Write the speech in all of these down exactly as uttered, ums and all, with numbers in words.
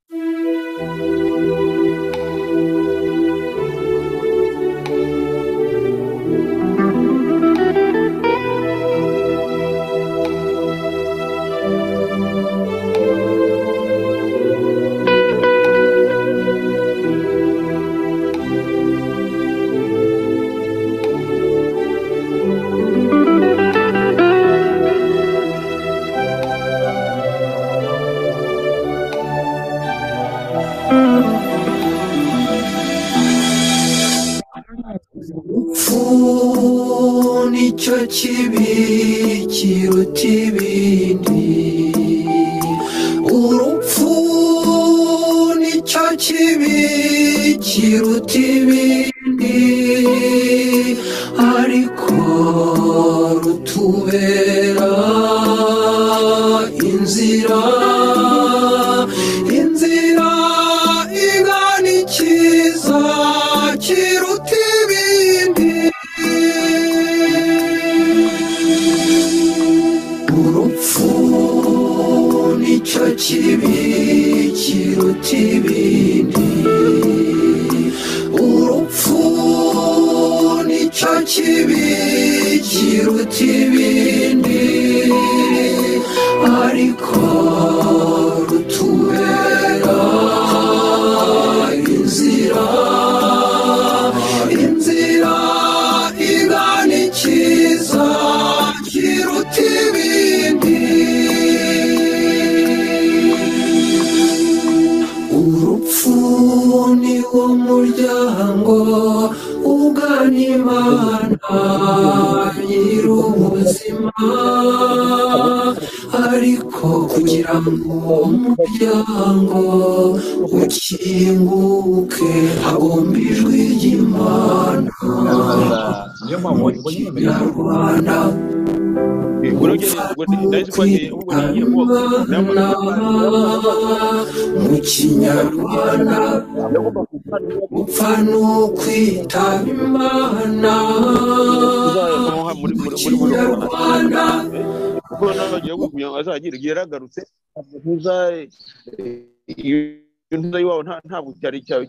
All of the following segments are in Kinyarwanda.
nicyo kibi kiruta ibindi, urupfu nicyo kibi kiruta ibindi, ariko rutubera inzira, inzira igana ikiza kiruta ibindi. Urupfu nicyo kibi kiruta ibindi, urupfu nicyo kibi kiruta ibindi, ariko rutubera inzira, inzira igana ikiza kiruta ibindi. Urupfu ni wo muryango ugana Imana nyir'ubuzima, ariko kugira ngo uwo muryango ukinguke hagomba ijwi ry'Imana mu Kinyarwanda. Mu Kinyarwanda gupfa ni ukwitaba Imana. Mu Kinyarwanda kuko n'abagiye kugira ngo azagira igihe yaragarutse ntuza ntuza iwabo ntabwo cyari cyawe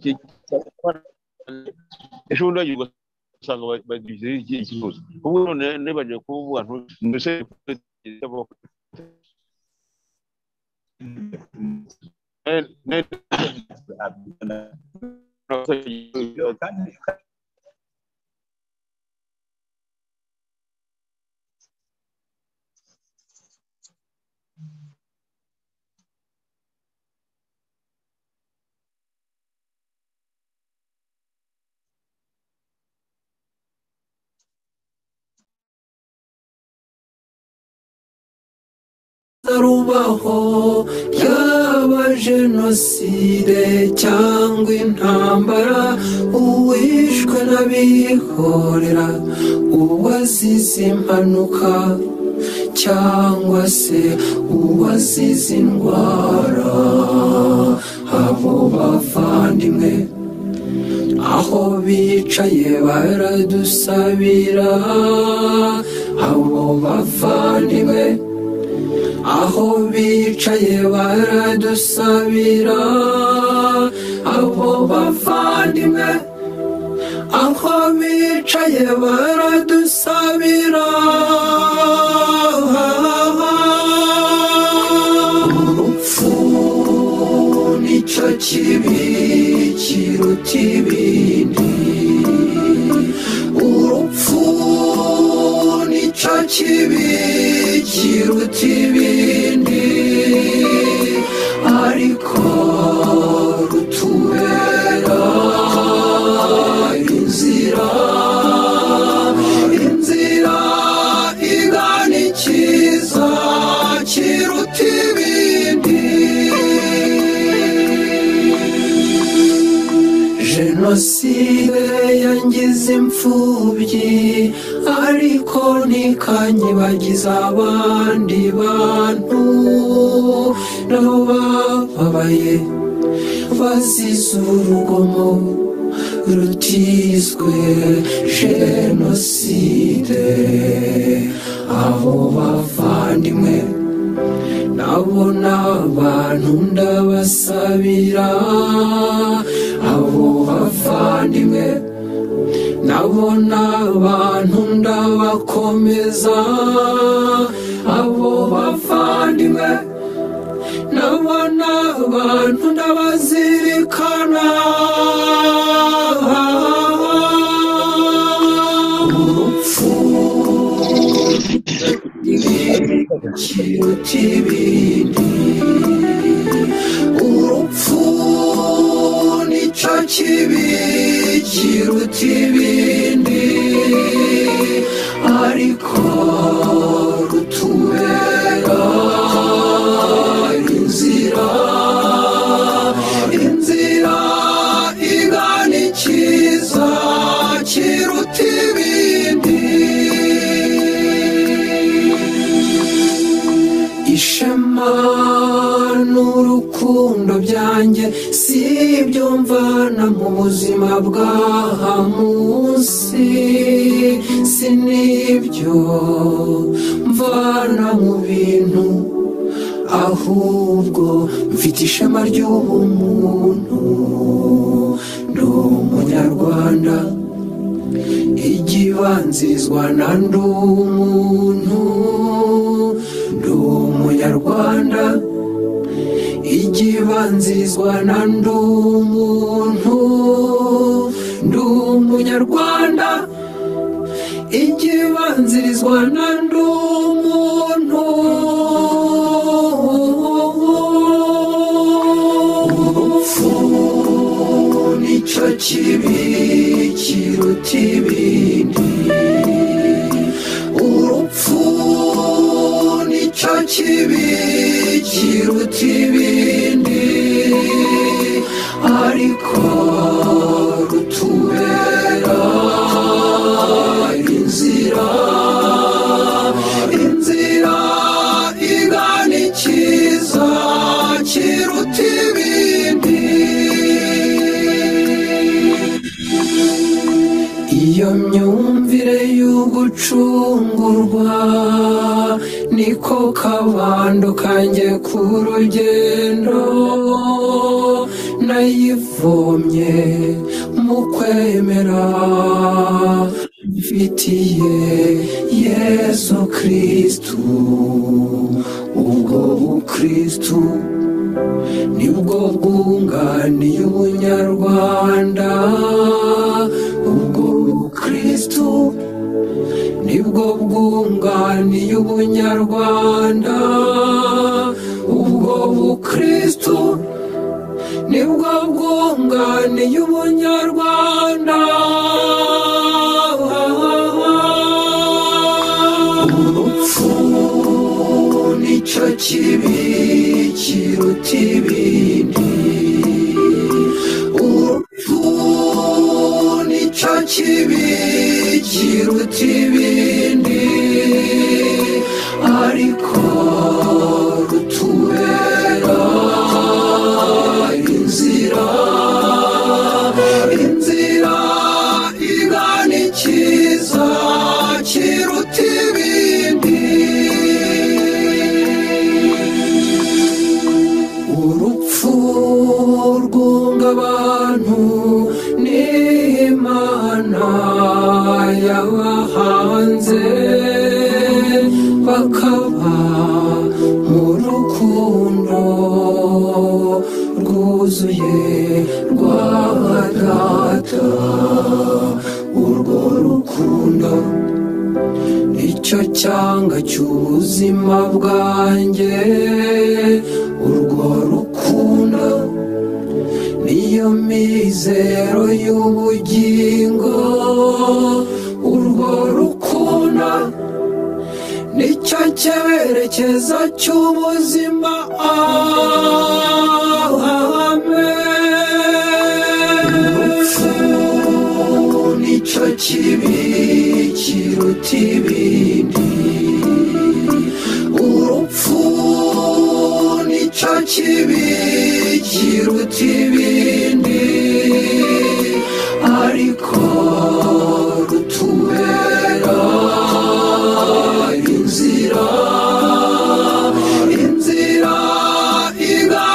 ejo bundi bagiye ugasanga bagize ikibazo, ubwo none nibagiye kuvuga mbese rubaho yaba jenoside cyangwa intambara, uwishwe n'abihorera, uwazize impanuka cyangwa se uwazize indwara, abo bavandimwe aho bicaye baradusabira, abo bavandimwe aho bicaye baradusabira, abo bavandimwe aho bicaye baradusabira. Urupfu nicyo kibi kiruta ibindi, urupfu nicyo kibi kiruta ibindi, ariko rutubera inzira, inzira igana ikiza kiruta ibindi. Jenoside yangize imfubyi, ariko ntikanyibagiza abandi bantu nabo bababaye bazize urugomo rutizwe jenoside. Abo bavandimwe nabo n'abandi bantu ndabasabira, abo bavandimwe nabo n'abantu ndabakomeza, abo bavandimwe nabo n'abantu ndabazirikana. Urupfu kiruta ibindi, urupfu nicyo kibi kiruta ibindi, ariko rutubera inzira, inzira igana ikiza kiruta ibindi. Ishema n'urukundo byanjye si ibyo mvana mu buzima bw'aha munsi, si n'ibyo mvana mu bintu, ahubwo mfite ishema ry'ubumuntu. Ndi umunyarwanda, igibanzirizwa na ndi umuntu. Ndi umunyarwanda, igibanzirizwa na ndi umuntu. Ndi umunyarwanda, igibanzirizwa na ndi umuntu. Urupfu nicyo kibi kiruta ibindi, urupfu nicyo kibi kiruta ibindi, ariko rutubera inzira, inzira igana ikiza kiruta ibindi. Iyo myumvire y'ugucungurwa niko kabando kanjye ku rugendo, nayivomye mu kwemera mfitiye Yesu Kristu. Ubwo bukristu nibwo bwunganiye ubunyarwanda, ubwo bukristu nibwo bwunganiye ubunyarwanda, ubwo bukristu nibwo bwunganiye ubunyarwanda. Urupfu nicyo kibi kiruta ibindi, urupfu nicyo kibi kiruta ibindi, ariko rutubera inzira, inzira igana ikiza kiruta ibindi. Urupfu rwunga abantu n'Imana yabahanze, bakaba mu rukundo rwuzuye rwa Data. Urwo rukundo nicyo cyanga cy'ubuzima bwanjye, urwo rukundo niyo mizero y'ubugingo, urwo rukundo nicyo cyerekezo cy'ubuzima. Amen. Urupfu nicyo kibi kiruta ibindi, urupfu nicyo kibi kiruta ibindi, ariko rutubera inzira, inzira igana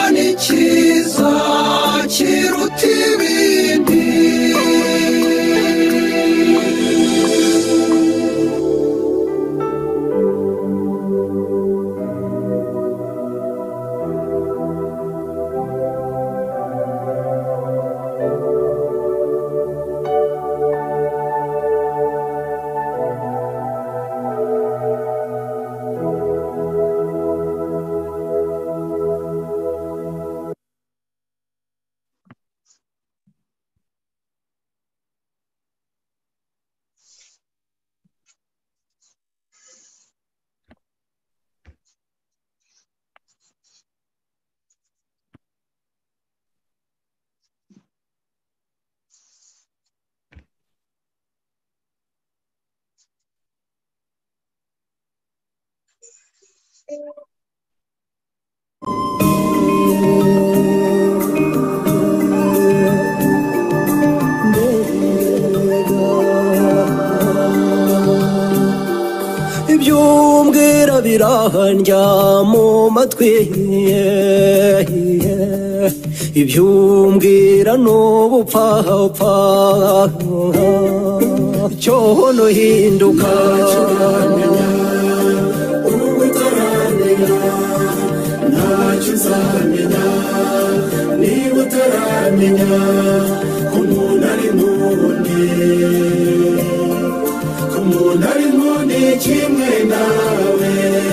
ibyumbwira birahandya mu matwi ibyumbwira n'ubupfapfa cyono hinduka ntacyo uzamenya niba utaramenya ko umuntu ari nk'undi ko umuntu ari nk'undi kimwe nawe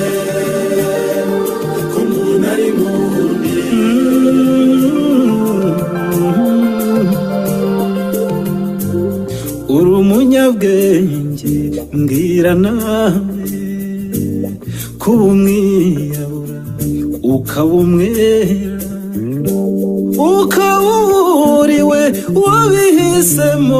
ko umuntu ari nk'undi uri umunyabwenge mbwira nawe kuba umwirabura ukaba umwera ukaba uburiwe wabihisemo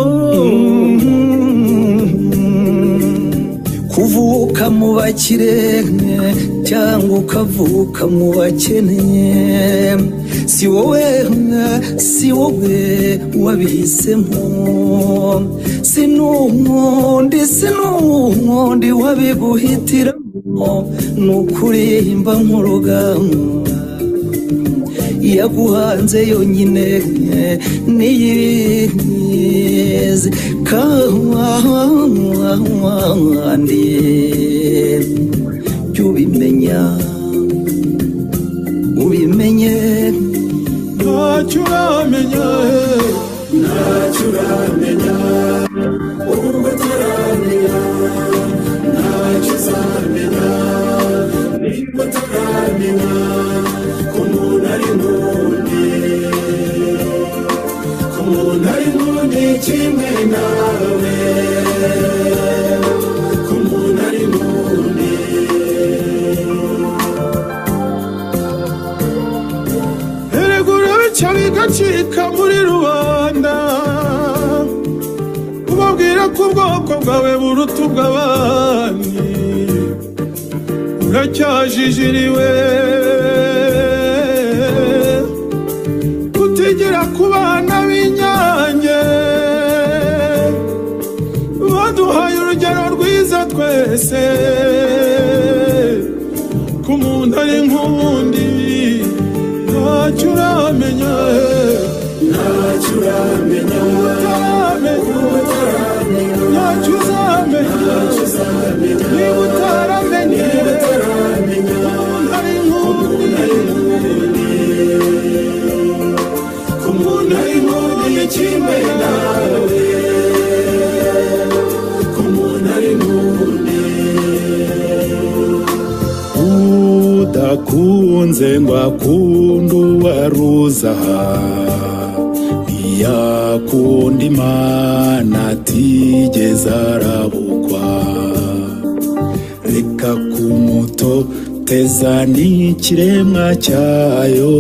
kuvuka mu bakire cyangwa ukavuka mu bakene si wowe si wowe wabihisemo si n'uwundi si n'uwundi wabiguhitiramo n'ukuri mba nk'urugamba yaguhanze yonyine niyizi kandi by'ubimenya ubimenye ntacyo uramenya ntacyo uramenya urwo utaramenya ntacyo uzamenya niba utaramenya ko umuntu ari nk'undi ko umuntu ari nk'undi kimwe nawe ko umuntu ari nk'undi eregura bica bigacika muri rubanda ubabwira ko ubwoko bwawe buruta ubw'abandi uracyajijiriwe kutigera ku bana b'inyange baduhaye urugero rwiza twese ko umuntu ari nk'ubundi ntacyo uramenya ntacyo uramenya ntacyo uzamenya niba utaramenya umuntu ari nk'ubundi ko umuntu ari nk'ubundi kimwe nawe ko umuntu ari nk'ubundi udakunze ngo akunde uwaruza ntiyakunda Imana atigeze arabukwa reka kumutoteza n'ikiremwa cyayo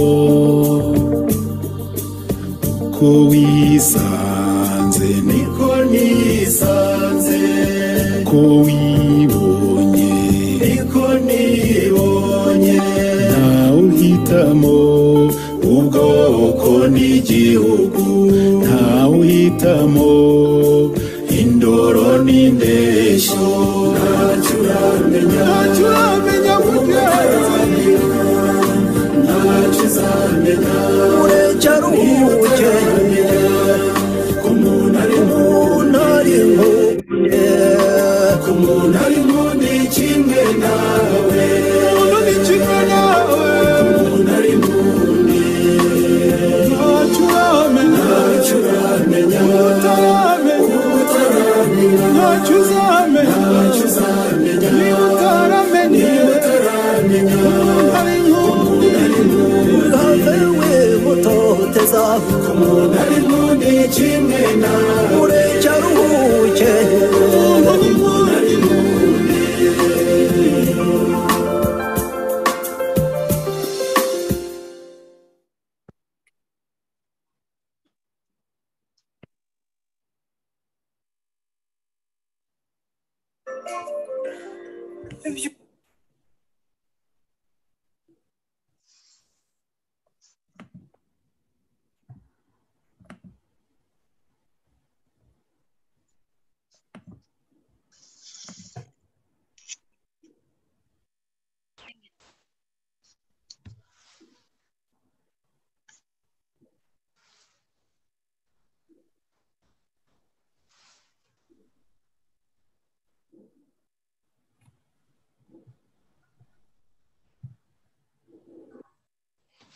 uko wisanze niko nisanze ko wibonye niko nibonye ntawe uhitamo ubwoko n'igihugu ntawe uhitamo indoro n'indeshyo ntacyo uramenya ntacyo uramenya ntacyo uzamenya ureke aruhuke ko umuntu ari nk'umuntu ari nk'undi ko umuntu ari nk'undi kimwe nawe umuntu ni kimwe nawe umuntu ari nk'undi ntacyo uramenya ntacyo uramenya utaramenya utaramenya ntacyo uzamenya ntacyo uzamenya niba utaramenya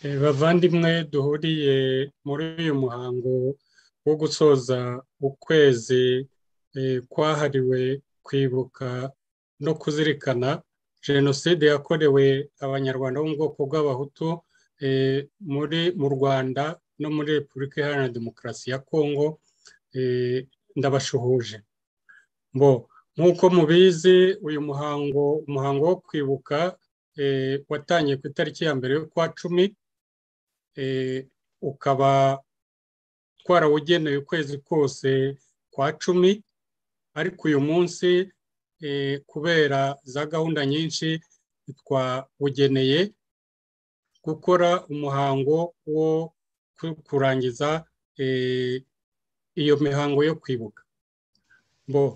bavandimwe duhuriye muri uyu muhango wo gusoza ukwezi kwahariwe kwibuka no kuzirikana jenoside yakorewe abanyarwanda bo mu bwoko bw'abahutu muri mu Rwanda no muri Repubulika Iharanira Demokarasi ya Kongo. Ndabashuhuje. Mbo nk'uko mubizi uyu muhango umuhango wo kwibuka watangiye ku itariki ya mbere y'ukwa cumi, ukaba twarawugeneye ukwezi kose kwa cumi, ariko uyu munsi kubera za gahunda nyinshi twawugeneye gukora umuhango wo kurangiza iyo mihango yo kwibuka. Mbo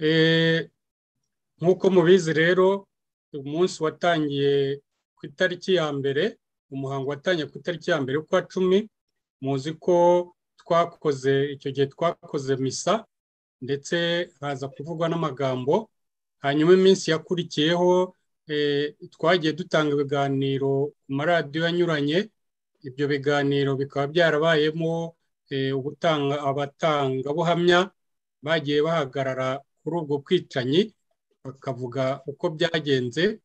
nk'uko mubizi rero umunsi watangiye ku itariki ya mbere, umuhango watangiye ku itariki ya mbere y'ukwa cumi. Muzi ko twakoze icyo gihe twakoze misa ndetse haza kuvugwa n'amagambo. Hanyuma iminsi yakurikiyeho twagiye dutanga ibiganiro ku maradiyo anyuranye. Ibyo biganiro bikaba byarabayemo ubutanga abatangabuhamya bagiye bahagarara kuri ubwo kwicanyi bakavuga uko byagenze,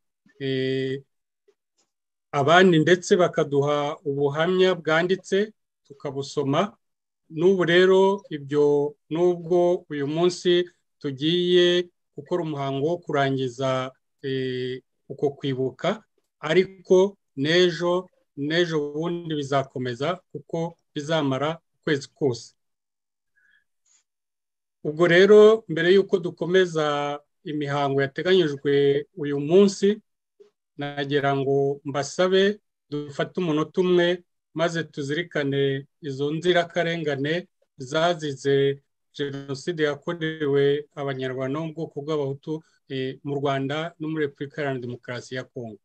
abandi ndetse bakaduha ubuhamya bwanditse tukabusoma. N'ubu rero ibyo nubwo uyu munsi tugiye gukora umuhango wo kurangiza uko kwibuka, ariko n'ejo n'ejo bundi bizakomeza kuko bizamara ukwezi kose. Ubwo rero mbere y'uko dukomeza imihango yateganyijwe uyu munsi, nagira ngo mbasabe dufate umunota umwe maze tuzirikane izo nzirakarengane zazize jenoside yakorewe abanyarwanda bo mu bwoko bw'abahutu mu Rwanda no muri Repubulika Iharanira Demokarasi ya Kongo.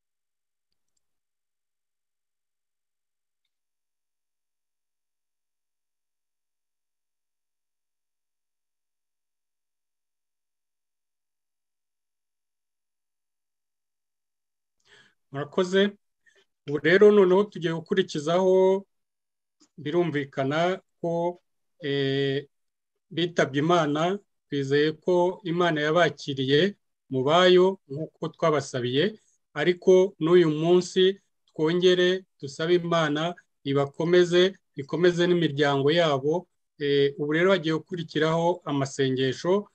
Murakoze. Ubu rero noneho tugiye gukurikizaho, birumvikana ko bitabye Imana. Twizeye ko Imana yabakiriye mu bayo nk'uko twabasabiye, ariko n'uyu munsi twongere dusabe Imana ibakomeze, ikomeze n'imiryango yabo. Ubu rero hagiye gukurikiraho amasengesho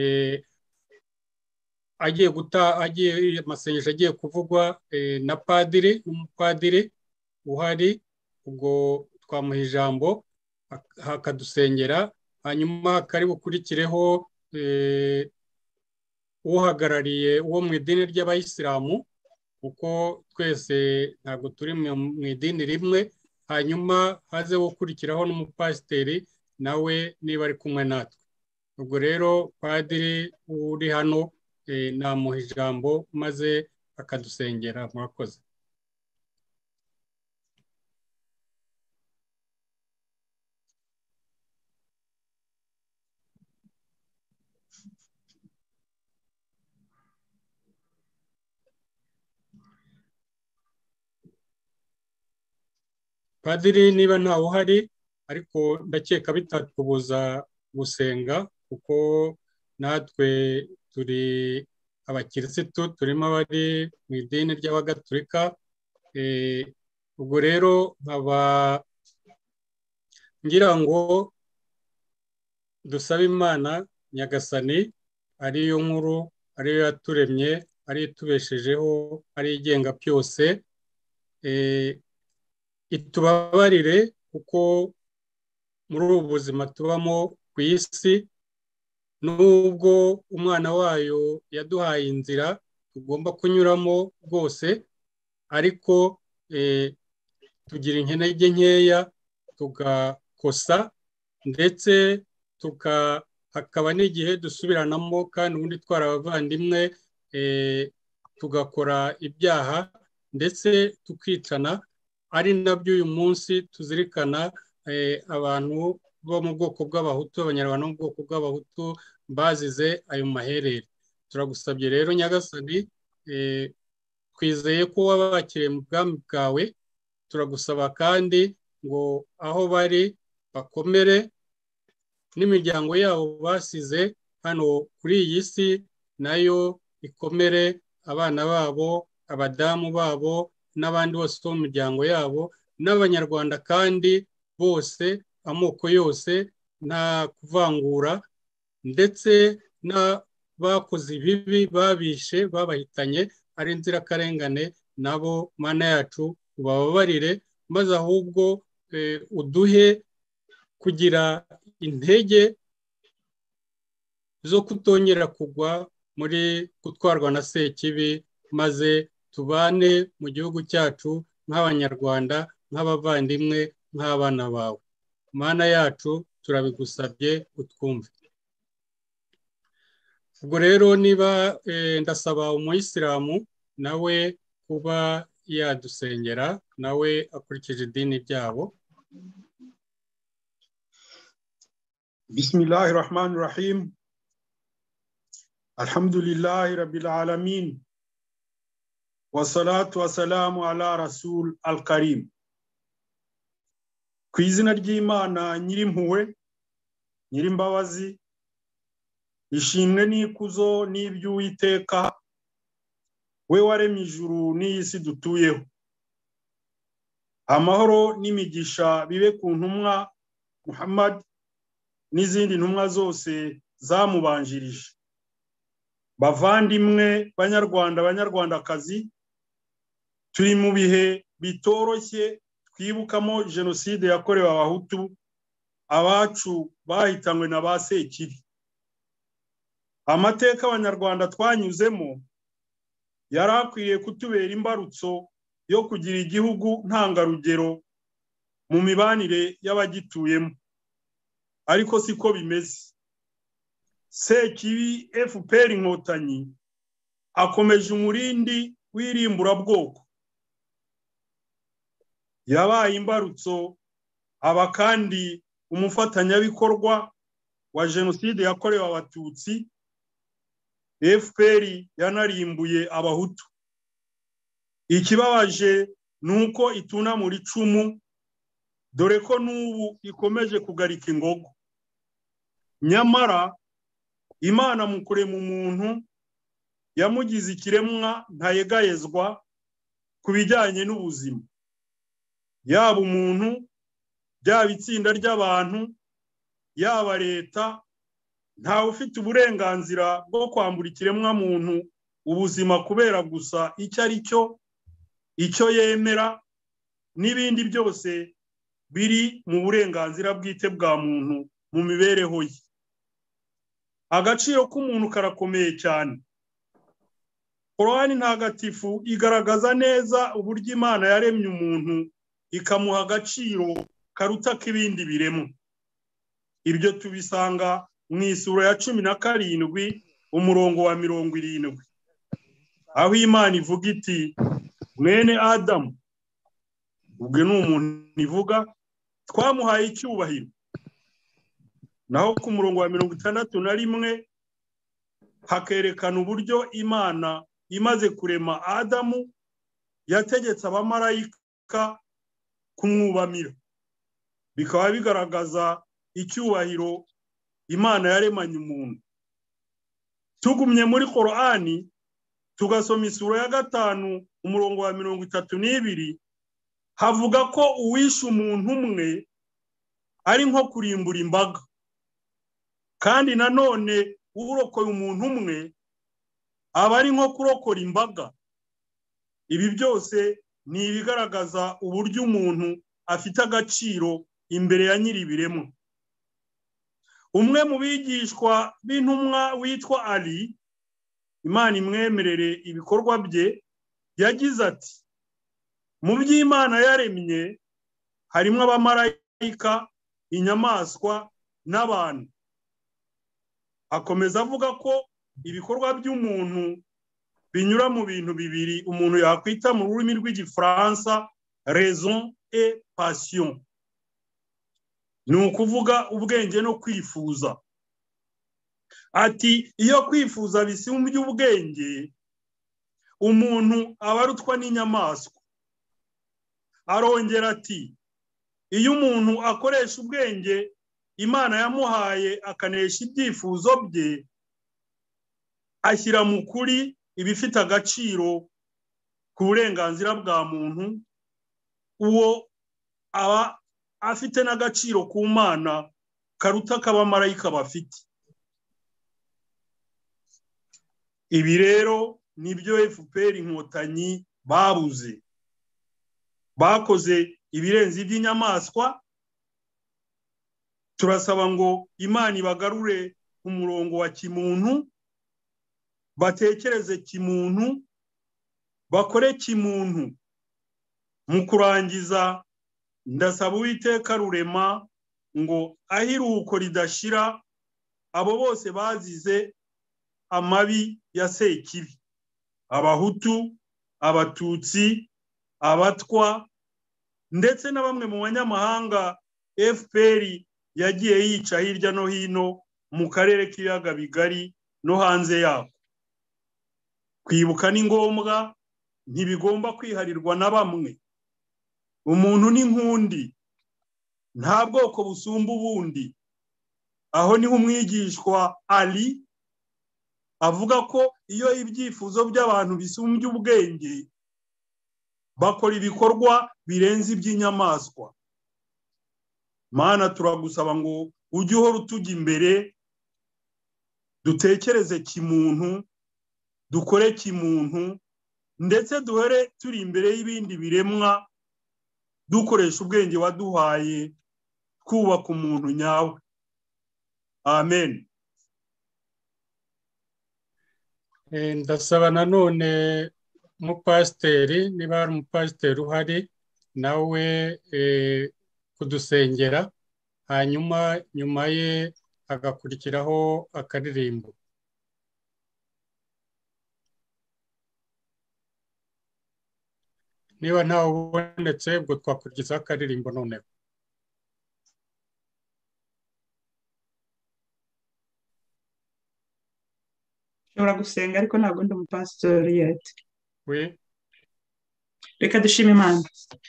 agiye guta agiye amasengesho agiye kuvugwa na padiri n'umupadiri uhari. Ubwo twamuha ijambo hakadusengera, hanyuma kari bukurikireho uhagarariye uwo mu idini ry'abayisilamu kuko twese ntabwo turi mu idini rimwe, hanyuma haze gukurikiraho n'umupasiteri nawe niba ari kumwe natwe. Ubwo rero padiri uri hano namuha ijambo maze akadusengera. Murakoze. Padiri niba ntawe uhari, ariko ndakeka bitatubuza gusenga kuko natwe turi abakirisitu, turimo abari mu idini ry'abagatulika. Ubwo rero nkaba ngira ngo dusabe Imana Nyagasani ariyo nkuru, ariyo yaturemye, ariyo itubeshejeho, ariyo igenga byose, itubabarire kuko muri ubu buzima tubamo ku isi, nubwo umwana wayo yaduhaye inzira tugomba kunyuramo rwose, ariko tugira intege nkeya tugakosa, ndetse hakaba n'igihe dusubiranamo kandi ubundi twari abavandimwe tugakora ibyaha ndetse tukicana. Ari nabyo uyu munsi tuzirikana abantu bo mu bwoko bw'abahutu, abanyarwanda bo mu bwoko bw'abahutu bazize ayo maherere. Turagusabye rero Nyagasani, twizeye ko wabakiriye mu bwami bwawe, turagusaba kandi ngo aho bari bakomere n'imiryango yabo basize hano kuri iyi si nayo ikomere, abana babo, abadamu babo n'abandi bose bo mu miryango yabo, n'abanyarwanda kandi bose amoko yose nta kuvangura, ndetse n'abakoze ibibi babishe babahitanye ari inzirakarengane nabo Mana yacu ubababarire, maze ahubwo uduhe kugira intege zo kutongera kugwa muri gutwarwa na Sekibi, maze tubane mu gihugu cyacu nk'abanyarwanda, nk'abavandimwe, nk'abana bawe. Mana yacu turabigusabye utwumve. Ubwo rero niba ndasaba umuyisilamu nawe kuba yadusengera nawe akurikije idini ryabo. Bismillahir Rahmanir Rahim. Alhamdulillahi Rabbil Alamin. Wassalatu wassalamu ala Rasul al-Karim. Ku izina ry'Imana nyirimpuhwe, nyirimbabazi, ishimwe n'ikuzo n'iby'Uwiteka, we waremye ijuru n'isi dutuyeho. Amahoro n'imigisha bibe ku ntumwa Muhammad n'izindi ntumwa zose zamubanjirije. Bavandimwe banyarwanda, banyarwandakazi, turi mu bihe bitoroshye twibukamo jenoside yakorewe abahutu, abacu bahitanywe na ba Sekibi. Amateka abanyarwanda twanyuzemo yarakwiriye kutubera imbarutso yo kugira igihugu ntangarugero mu mibanire y'abagituyemo, ariko siko bimeze. Sekibi F P R Inkotanyi akomeje umurindi w'irimburabwoko, yabaye imbarutso aba kandi umufatanyabikorwa wa jenoside yakorewe abatutsi. F P R yanarimbuye abahutu. Ikibabaje nuko itunamura icumu, dore ko n'ubu ikomeje kugarika ingogo. Nyamara Imana mu kurema umuntu yamugize ikiremwa ntayegayezwa ku bijyanye n'ubuzima, yaba umuntu, byaba itsinda ry'abantu, yaba leta, ntawe ufite uburenganzira bwo kwambura ikiremwa muntu ubuzima kubera gusa icyo ari cyo, icyo yemera, n'ibindi byose biri mu burenganzira bwite bwa muntu mu mibereho ye. Agaciro k'umuntu karakomeye cyane. Korani ntagatifu igaragaza neza uburyo Imana yaremye umuntu ikamuha agaciro karuta k'ibindi biremwa. Ibyo tubisanga mu isura ya cumi na karindwi umurongo wa mirongo irindwi, aho Imana ivuga iti mwene Adamu, ubwo ni umuntu ivuga, twamuhaye icyubahiro. Naho ku murongo wa mirongo itandatu na rimwe hakerekana uburyo Imana imaze kurema Adamu yategetse abamarayika kumwubamira. Bikaba bigaragaza icyubahiro Imana yaremanye umuntu. Tugumye muri Korani tugasoma isura ya gatanu umurongo wa mirongo itatu n'ibiri, havuga ko uwishe umuntu umwe ari nko kurimbura imbaga, kandi nanone urokoye umuntu umwe aba ari nko kurokora imbaga. Ibi byose ni ibigaragaza uburyo umuntu afite agaciro imbere ya nyiribiremwa. Umwe mu bigishwa b'intumwa witwa Ali, Imana imwemerere ibikorwa bye, yagize ati mu by'Imana yaremye harimo abamarayika, inyamaswa n'abantu. Akomeza avuga ko ibikorwa by'umuntu binyura mu bintu bibiri umuntu yakwita mu rurimi rw'igifaransa raison et passion. Ni ukuvuga ubwenge no kwifuza. Ati iyo kwifuza bisumbye ubwenge, umuntu aba arutwa n'inyamaswa. arongera ati iyo umuntu akoresha ubwenge Imana yamuhaye akanesha ibyifuzo bye ashyira mu kuri ibifite agaciro ku burenganzira bwa muntu uwo aba afite n'agaciro ku Mana karuta k'abamarayika bafite. Ibi rero nibyo F P R Inkotanyi babuze. Bakoze ibirenze iby'inyamaswa. Turasaba ngo Imana ibagarure ku murongo wa kimuntu, batekereze kimuntu, bakore kimuntu. Mu kurangiza ndasaba Uwiteka Rurema ngo ahiruko ridashira abo bose bazize amabi ya Sekibi, Abahutu, Abatutsi, Abatwa ndetse na bamwe mu banyamahanga F P R yagiye yica hirya no hino mu karere k'ibiyaga bigari no hanze yako. Kwibuka ni ngombwa, ntibigomba kwiharirwa na bamwe. Umuntu ni nkundi, nta bwoko busumba ubundi. Aho niho umwigishwa Ali avuga ko iyo ibyifuzo by'abantu bisumbye ubwenge bakora ibikorwa birenze iby'inyamaswa. Mana turagusaba ngo ujye uhora utujya imbere, dutekereze kimuntu, dukore kimuntu, ndetse duhere turi imbere y'ibindi biremwa dukoresha ubwenge waduhaye twubaka umuntu nyawe. Amen. Ndasaba nanone umupasiteri, niba hari umupasiteri uhari nawe kudusengera, hanyuma nyuma ye hagakurikiraho akaririmbo. Niba ntawe ubonetse ubwo twakurikizaho akaririmbo noneho. Ushobora gusenga ariko ntabwo ndi umupasitori yet. We Reka dushime Imana.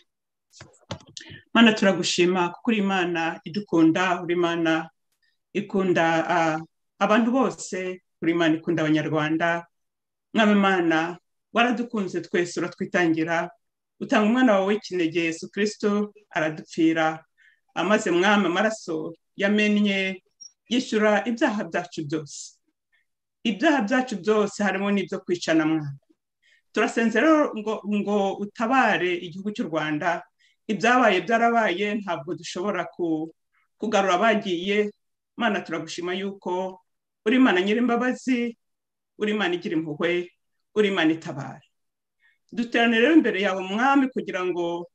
Mana turagushima kuko uri Imana idukunda, uri Imana ikunda uh, abantu bose, uri Imana ikunda abanyarwanda. Mwami Imana waradukunze twese, uratwitangira, utanga umwana wawe w'ikinege Yesu Kristo aradupfira, amaze mwami amaraso yamennye yishyura ibyaha byacu byose. Ibyaha byacu byose harimo n'ibyo kwicana mwana. Turasenze rero ngo, ngo utabare igihugu cy'u Rwanda. Ibyabaye byarabaye, ntabwo dushobora ku, kugarura abagiye. Mana turagushima yuko uri Imana nyir'imbabazi, uri Imana igira impuhwe, uri Imana itabara. Duterane rero imbere yawe mwami kugira ngo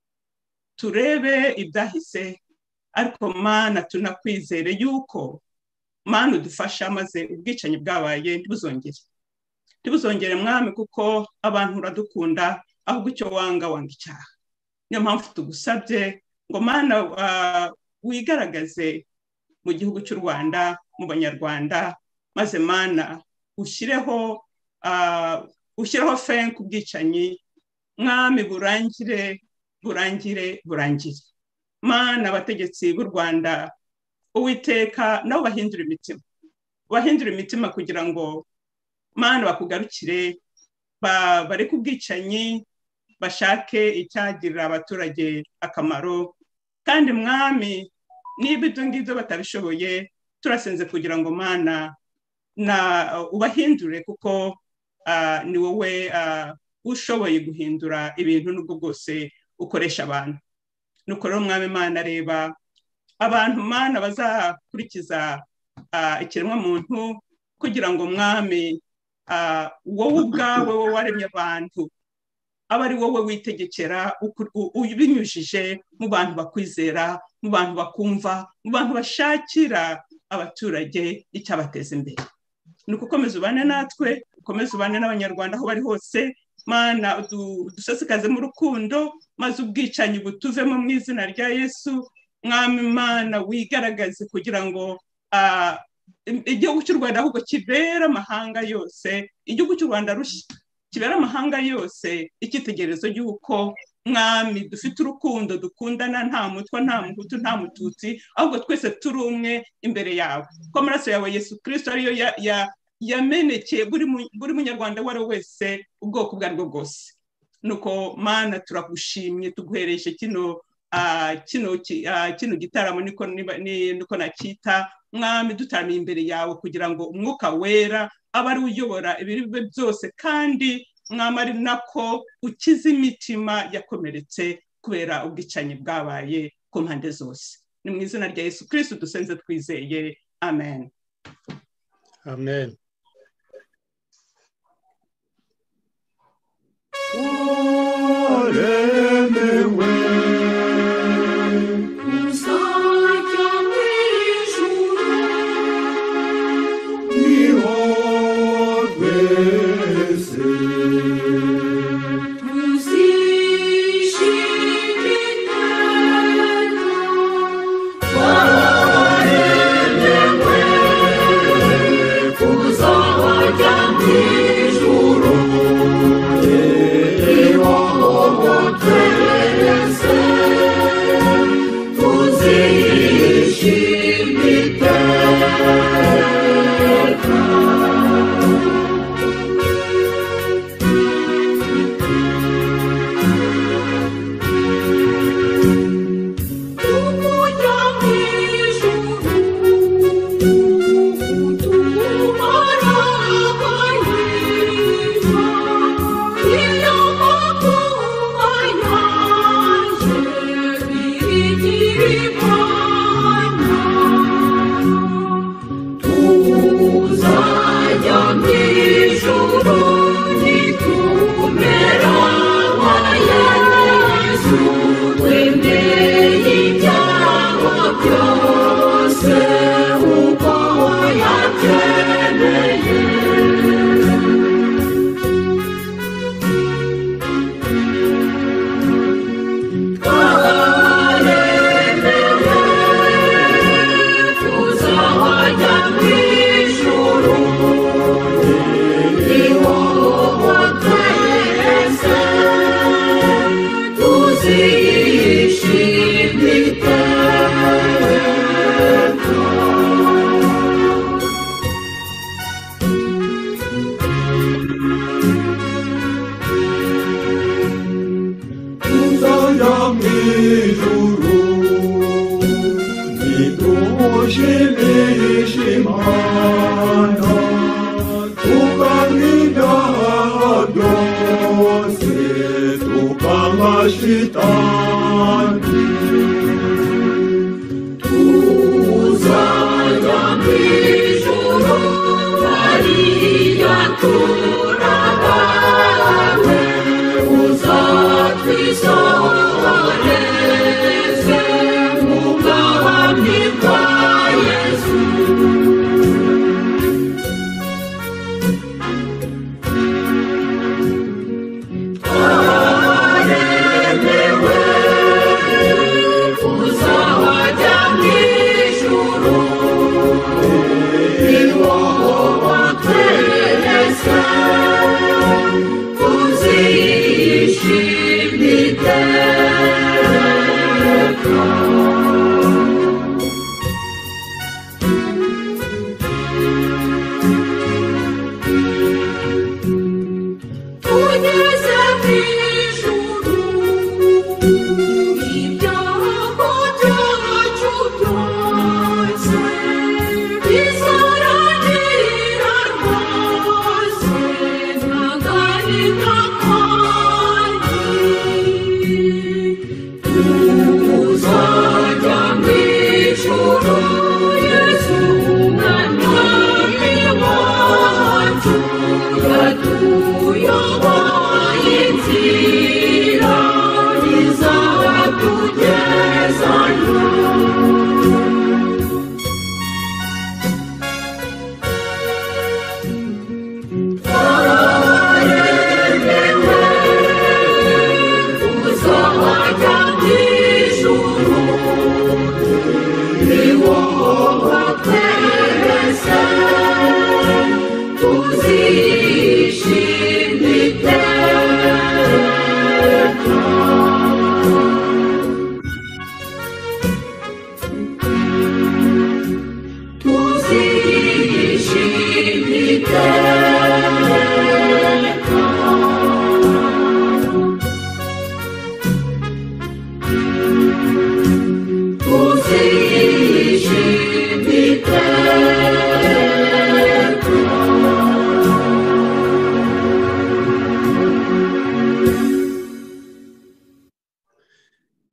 turebe ibyahise, ariko Mana tunakwizere yuko Mana udufasha maze ubwicanyi bwabaye ntibuzongere. Ntibuzongere mwami kuko abantu uradukunda, ahubwo icyo wanga wanga icyaha. Niyo mpamvu tugusabye ngo Mana uh, wigaragaze mu gihugu cy'u Rwanda, mu banyarwanda, maze Mana ushyireho uh, ushyireho fe ku bwicanyi mwami, burangire burangire burangire. Mana abategetsi b'u Rwanda Uwiteka nabo bahindura imitima, bahindura imitima kugira ngo Mana bakugarukire, ba, bari ku bwicanyi, bashake icyagirira abaturage akamaro. Kandi mwami niba ibyo ngibyo batabishoboye, turasenze kugira ngo Mana na ubahindure kuko uh, ni wowe uh, ushoboye guhindura ibintu n'ubwo bwose ukoresha abantu. Nuko rero mwami Mana reba abantu Mana bazakurikiza uh, ikiremwa muntu kugira ngo mwami uh, wowe ubwawe wowe waremye abantu aba ari wowe witegekera ubinyujije mu bantu bakwizera, mu bantu bakumva, mu bantu bashakira abaturage icyabateza imbere. Nuko ukomeze ubane natwe, ukomeze ubane n'abanyarwanda aho bari hose. Mana dusesekaze mu rukundo, maze ubwicanyi butuvemo mu izina rya Yesu. Mwami Mana wigaragaze kugira ngo uh, igihugu cy'u Rwanda ahubwo kibera amahanga yose, igihugu cy'u Rwanda rushya kibera amahanga yose icyitegererezo y'uko mwami dufite urukundo dukundana nta mutwa nta muhutu nta mututsi ahubwo twese turi umwe imbere yawe ko amaraso yawe Yesu Kristo ariyo yamenekeye buri munyarwanda wari wese ubwoko bwa rwo bwose nuko mana turagushimye tuguhereshe kino kino kino gitaramo niko niko nakita mwami dutaramiye imbere yawe kugira ngo umwuka wera abari uyobora ibiribe byose kandi mwami ari nako ukiza imitima yakomeretse kubera ubwicanyi bwabaye ku mpande zose ni mu izina rya Yesu Kristo dusenze twizeye amen amen Thank you.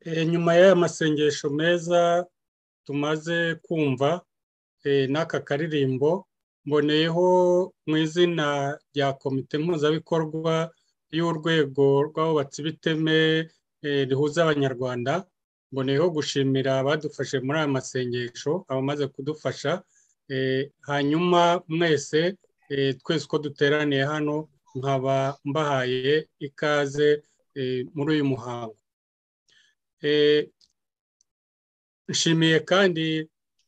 nyuma y'aya masengesho meza tumaze kumva n'aka karirimbo, mboneyeho mu izina rya komite mpuzabikorwa y'urwego rw'abubatsi b'iteme rihuza abanyarwanda, mboneyeho gushimira abadufashe muri aya masengesho, abamaze kudufasha. Hanyuma mwese twese uko duteraniye hano nkaba mbahaye ikaze muri uyu muhango. Nshimiye kandi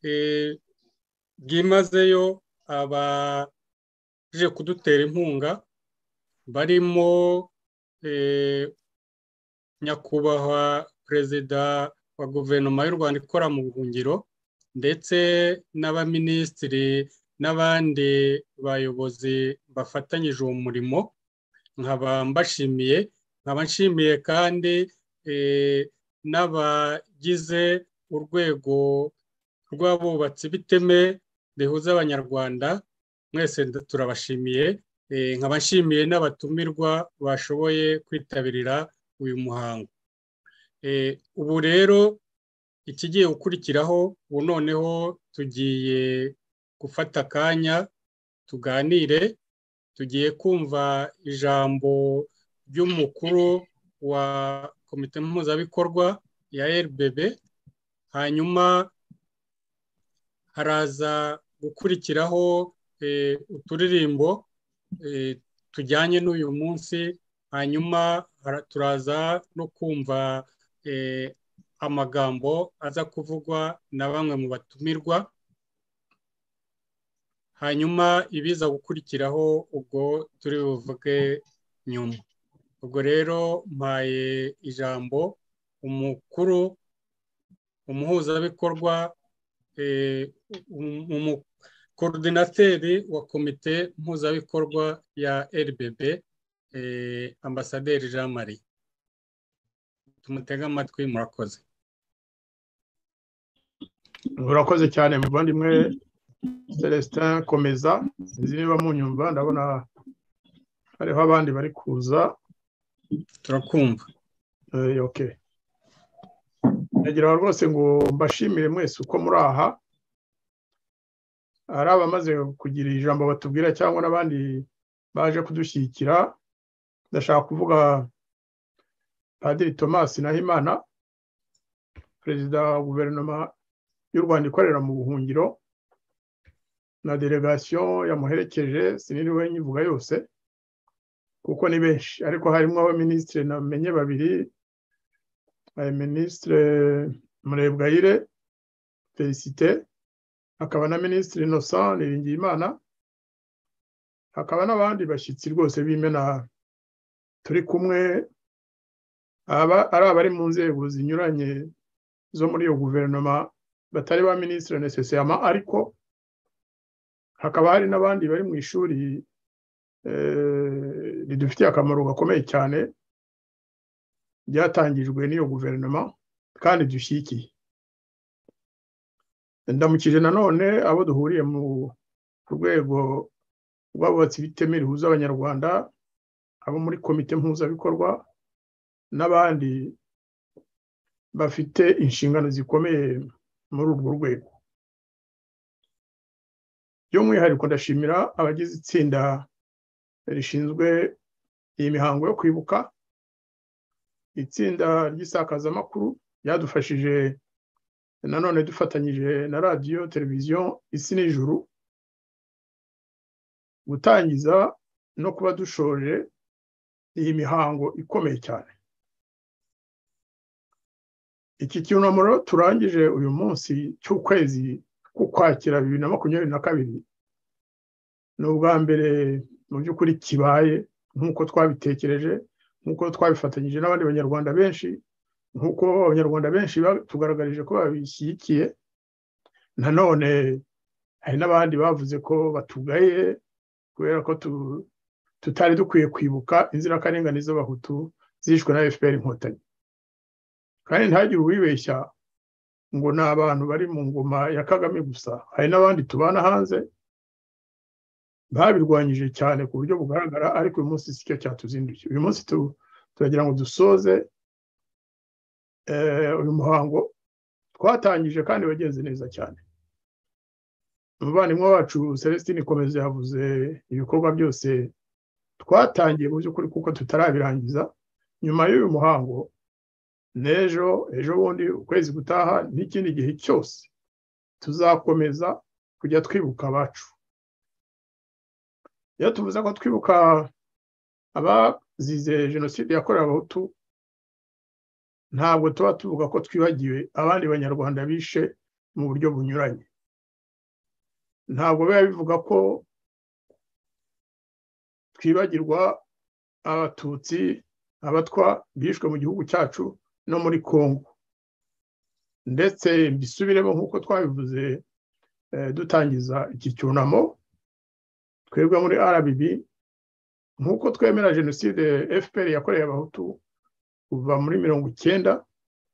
byimazeyo abaje kudutera inkunga, barimo nyakubahwa perezida wa guverinoma y'u Rwanda ikora mu buhungiro, ndetse n'abaminisitiri n'abandi bayobozi bafatanyije uwo murimo, nkaba mbashimiye. Nkaba nshimiye kandi n'abagize urwego rw'abubatsi b'iteme rihuza abanyarwanda, mwese turabashimiye. Nkaba nshimiye n'abatumirwa bashoboye kwitabirira uyu muhango. Ubu rero ikigiye gukurikiraho, ubu noneho tugiye gufata akanya tuganire, tugiye kumva ijambo ry'umukuru wa komite mpuzabikorwa ya R B B, hanyuma haraza gukurikiraho uturirimbo tujyanye n'uyu munsi, hanyuma turaza no kumva amagambo aza kuvugwa na bamwe mu batumirwa, hanyuma ibiza gukurikiraho ubwo turi buvuge nyuma. Ubwo rero mpaye ijambo umukuru, umuhuzabikorwa, umukoordinateri wa komite mpuzabikorwa ya R B B, Ambasaderi Jean Marie. Tumutega amatwi, murakoze. Murakoze cyane muvandimwe Celestin, komeza. Nzi niba munyumva, ndabona hariho abandi bari kuza. Turakumva. Eh, okay. Nagira rwose ngo mbashimire mwese uko muri aha. Hari abamaze kugira ijambo batubwira cyangwa n'abandi baje kudushyigikira. Ndashaka kuvuga Padiri Thomas Nahimana, perezida wa guverinoma y'u Rwanda ikorera mu buhungiro, na delegation yamuherekeje, siniriwe nyivuga yose kuko ni benshi, ariko harimo abaminisitiri namenye babiri, ministre Murebwayire Felicite, hakaba na ministre Innocent Niringiyimana, hakaba n'abandi bashyitsi rwose b'imena turi kumwe, aba ari abari mu nzego zinyuranye zo muri iyo guverinoma batari ba ministre nécessairement, ariko hakaba hari n'abandi bari mu ishuri ridufitiye akamaro gakomeye cyane byatangijwe n'iyo guverinoma kandi dushyigikiye. Ndamukije nanone abo duhuriye mu rwego rw'abubatsi b'iteme rihuza abanyarwanda, abo muri komite mpuzabikorwa n'abandi bafite inshingano zikomeye muri urwo rwego. By'umwihariko ndashimira abagize itsinda rishinzwe iyi mihango yo kwibuka, itsinda ry'isakazamakuru ryadufashije nanone dufatanyije na radiyo televiziyo Isi n'Ijuru gutangiza no kuba dushoje iyi mihango ikomeye cyane. Iki cyunamuro turangije uyu munsi cy'ukwezi k'Ukwakira bibiri na makumyabiri na kabiri ni ubwa mbere mu by'ukuri kibaye nk'uko twabitekereje, nk'uko twabifatanyije n'abandi banyarwanda benshi, nk'uko abanyarwanda benshi batugaragarije ko babishyigikiye. Nanone hari n'abandi bavuze ko batugaye kubera ko tutari dukwiye kwibuka inzirakarengane z'abahutu zishwe na F P R Inkotanyi. Kandi ntihagire uwibeshya ngo ni abantu bari mu ngoma ya Kagame gusa, hari n'abandi tubana hanze babirwanyije cyane ku buryo bugaragara, ariko uyu munsi si cyo cyatuzinduye. Uyu munsi turagira ngo dusoze uyu muhango twatangije kandi wagenze neza cyane. Umuvandimwe wacu Celestine Komeza yavuze ibikorwa byose twatangiye mu by'ukuri kuko tutarabirangiza. Nyuma y'uyu muhango n'ejo ejo bundi ukwezi gutaha n'ikindi gihe cyose tuzakomeza kujya twibuka abacu. Iyo tuvuze ko twibuka abazize jenoside yakorewe abahutu, ntabwo tuba tuvuga ko twibagiwe abandi banyarwanda bishe mu buryo bunyuranye. Ntabwo biba bivuga ko twibagirwa abatutsi, abatwa bishwe mu gihugu cyacu no muri Kongo. Ndetse mbisubiremo nk'uko twabivuze dutangiza iki cyunamo, twebwe muri R B B nk'uko twemera jenoside F P R yakoreye abahutu kuva muri mirongo icyenda,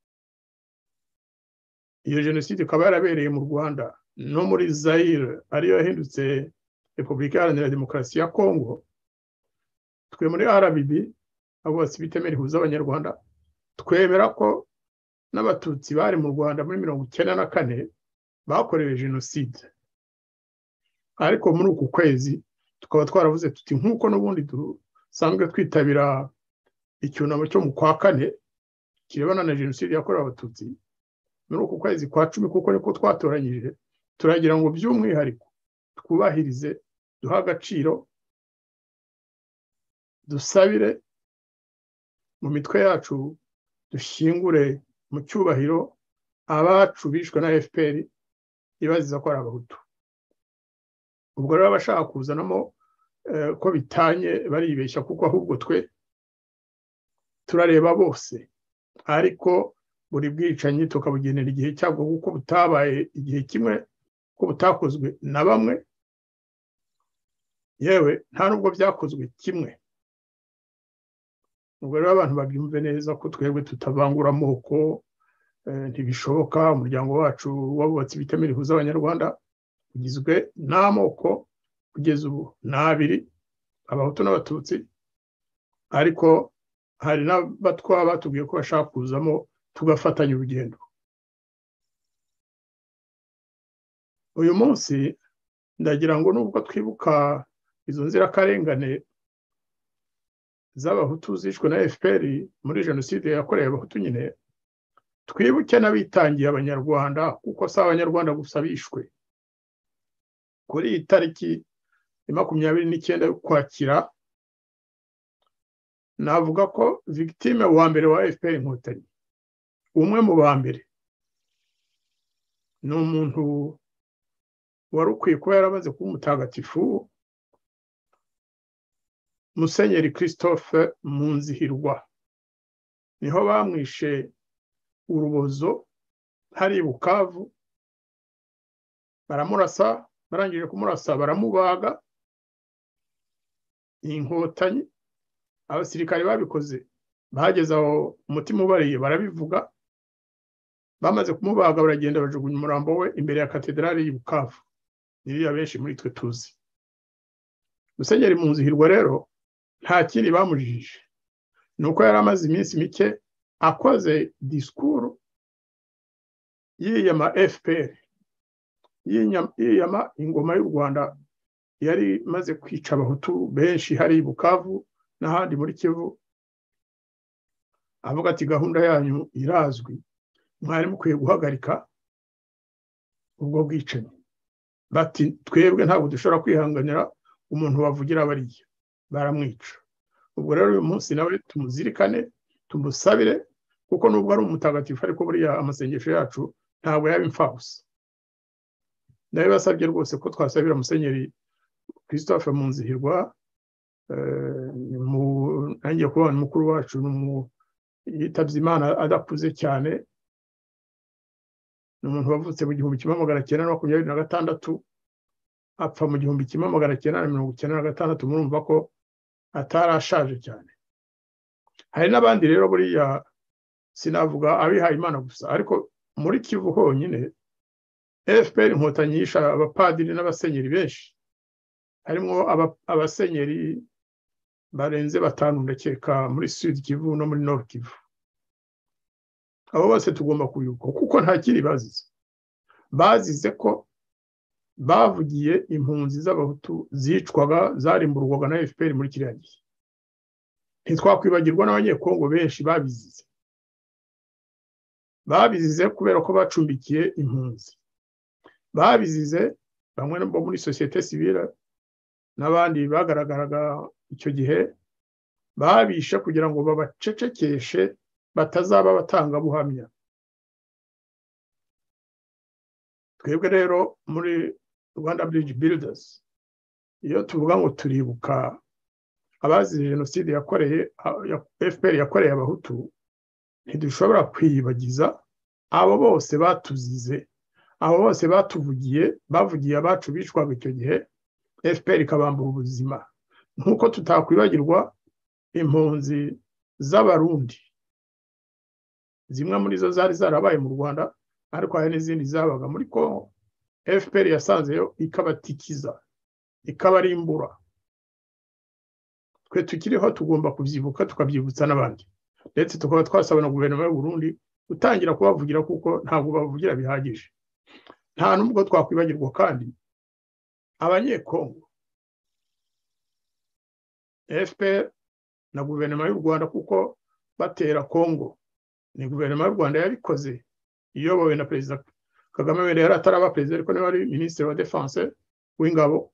iyo jenoside ikaba yarabereye mu Rwanda no muri Zaire ariyo yahindutse Repubulika Iharanira Demokarasi ya Kongo. Twe muri R B B abose bitemera ihuza abanyarwanda twemera ko n'abatutsi bari mu Rwanda muri mirongo icyenda na kane bakorewe jenoside. Ariko muri uku kwezi tukaba twaravuze tuti nk'uko n'ubundi dusanzwe twitabira icyunamo cyo mu kwa kane kirebana na jenoside yakorewe abatutsi, muri uku kwezi kwa cumi kuko niko twatoranyije, turagira ngo by'umwihariko twubahirize, duha agaciro, dusabire mu mitwe yacu, dushyingure mu cyubahiro abacu bishwe na F P R ibaziza ko ari abahutu. Ubwo rero abashaka kuzanamo ko bitanye baribeshya, kuko ahubwo twe turareba bose, ariko buri bwicanyi tukabugenera igihe cyabwo kuko butabaye igihe kimwe, ko butakozwe na bamwe, yewe nta nubwo byakozwe kimwe. Ubwo rero abantu babyumve neza ko twebwe tutavangura amoko, ntibishoboka. Umuryango wacu wabubatse bitemera ihuza abanyarwanda ugizwe n'amoko kugeza ubu n'abiri, abahutu n'abatutsi, ariko hari n'abatwa batubwiye ko bashaka kuzamo tugafatanya urugendo. Uyu munsi ndagira ngo nubwo twibuka izo nzirakarengane z'abahutu zishwe na F P R muri jenoside yakorewe abahutu, nyine twibuke n'abitangiye abanyarwanda, kuko si abanyarwanda gusa bishwe. Kuri iyi tariki ya makumyabiri n'icyenda y'Ukwakira navuga ko victime wa mbere wa F P R Inkotanyi, umwe mu ba mbere, ni umuntu wari ukwiye kuba yaramaze kuba umutagatifu, Musenyeri Christophe Munzihirwa. Niho bamwishe urubozo hari i Bukavu, baramurasa, barangije kumurasa baramubaga. Inkotanyi, abasirikare babikoze bahageze aho umutima ubariye barabivuga, bamaze kumubaga baragenda bajugunya umurambo we imbere ya katedrali y'i Bukavu, iriya benshi muri twe tuzi. Musenyeri Munzihirwa rero nta kindi bamujije, nuko yari amaze iminsi mike akoze disikuru yiyama F P R, yiyama ingoma y'u Rwanda yari maze kwica abahutu benshi hari i Bukavu n'ahandi muri Kivu. Avuga ati gahunda yanyu irazwi, mwari mukwiye guhagarika ubwo bwicanyi. Bati twebwe ntabwo dushobora kwihanganira umuntu wavugira bariya, baramwica. Ubwo rero uyu munsi nawe tumuzirikane, tumusabire, kuko nubwo ari umutagatifu ariko buriya amasengesho yacu ntabwo yaba imfabusa. Ndabibasabye rwose ko twasabira Musenyeri Christophe Munzihirwa, nanjye kubona mukuru wacu yitabye Imana adakuze cyane, ni umuntu wavutse mu gihumbi kimwe magana cyenda na makumyabiri na gatandatu, apfa mu gihumbi kimwe magana cyenda na mirongo icyenda na gatandatu. Murumva ko atarashaje cyane. Hari n'abandi rero buriya sinavuga abihaye Imana gusa, ariko muri Kivu honyine F P R Inkotanyi yishe abapadiri n'abasenyeri benshi, harimo abasenyeri barenze batanu ndakeka muri Sud Kivu no muri Nord Kivu. abo bose tugomba kubibuka kuko nta kiri bazize bazize ko bavugiye impunzi z'abahutu zicwaga zarimburwaga na F P R muri kiriya gihe ntitwakwibagirwa n'abanyekongo benshi babizize babizize kubera ko bacumbikiye impunzi babizize bamwe bo muri societe civile n'abandi bagaragaraga icyo gihe babisha kugira ngo babacecekeshe batazaba batanga buhamya twebwe rero muri Rwanda Bridge Builders iyo tuvuga ngo turibuka abazize jenoside yakoreye F P R yakoreye abahutu ntidushobora kwiyibagiza abo bose batuzize abo bose batuvugiye bavugiye abacu bicwaga icyo gihe F P R ikabambura ubuzima nkuko tutakwibagirwa impunzi z'abarundi zimwe muri zo zari zarabaye mu Rwanda ariko hari n'izindi zabaga muri Kongo F P R yasanzeyo ikabatikiza ikabarimbura twe tukiriho tugomba kubyibuka tukabyibutsa n'abandi ndetse tukaba twasaba na guverinoma y'u Burundi gutangira kubavugira kuko ntabwo bavugira bihagije nta nubwo twakwibagirwa kandi abanyekongo F P R na guverinoma y'u Rwanda kuko batera Kongo ni guverinoma y'u Rwanda yabikoze iyobowe na Perezida Kagame wenda yari ataraba perezida ariko niwe ari Minisitiri wa Defense w'ingabo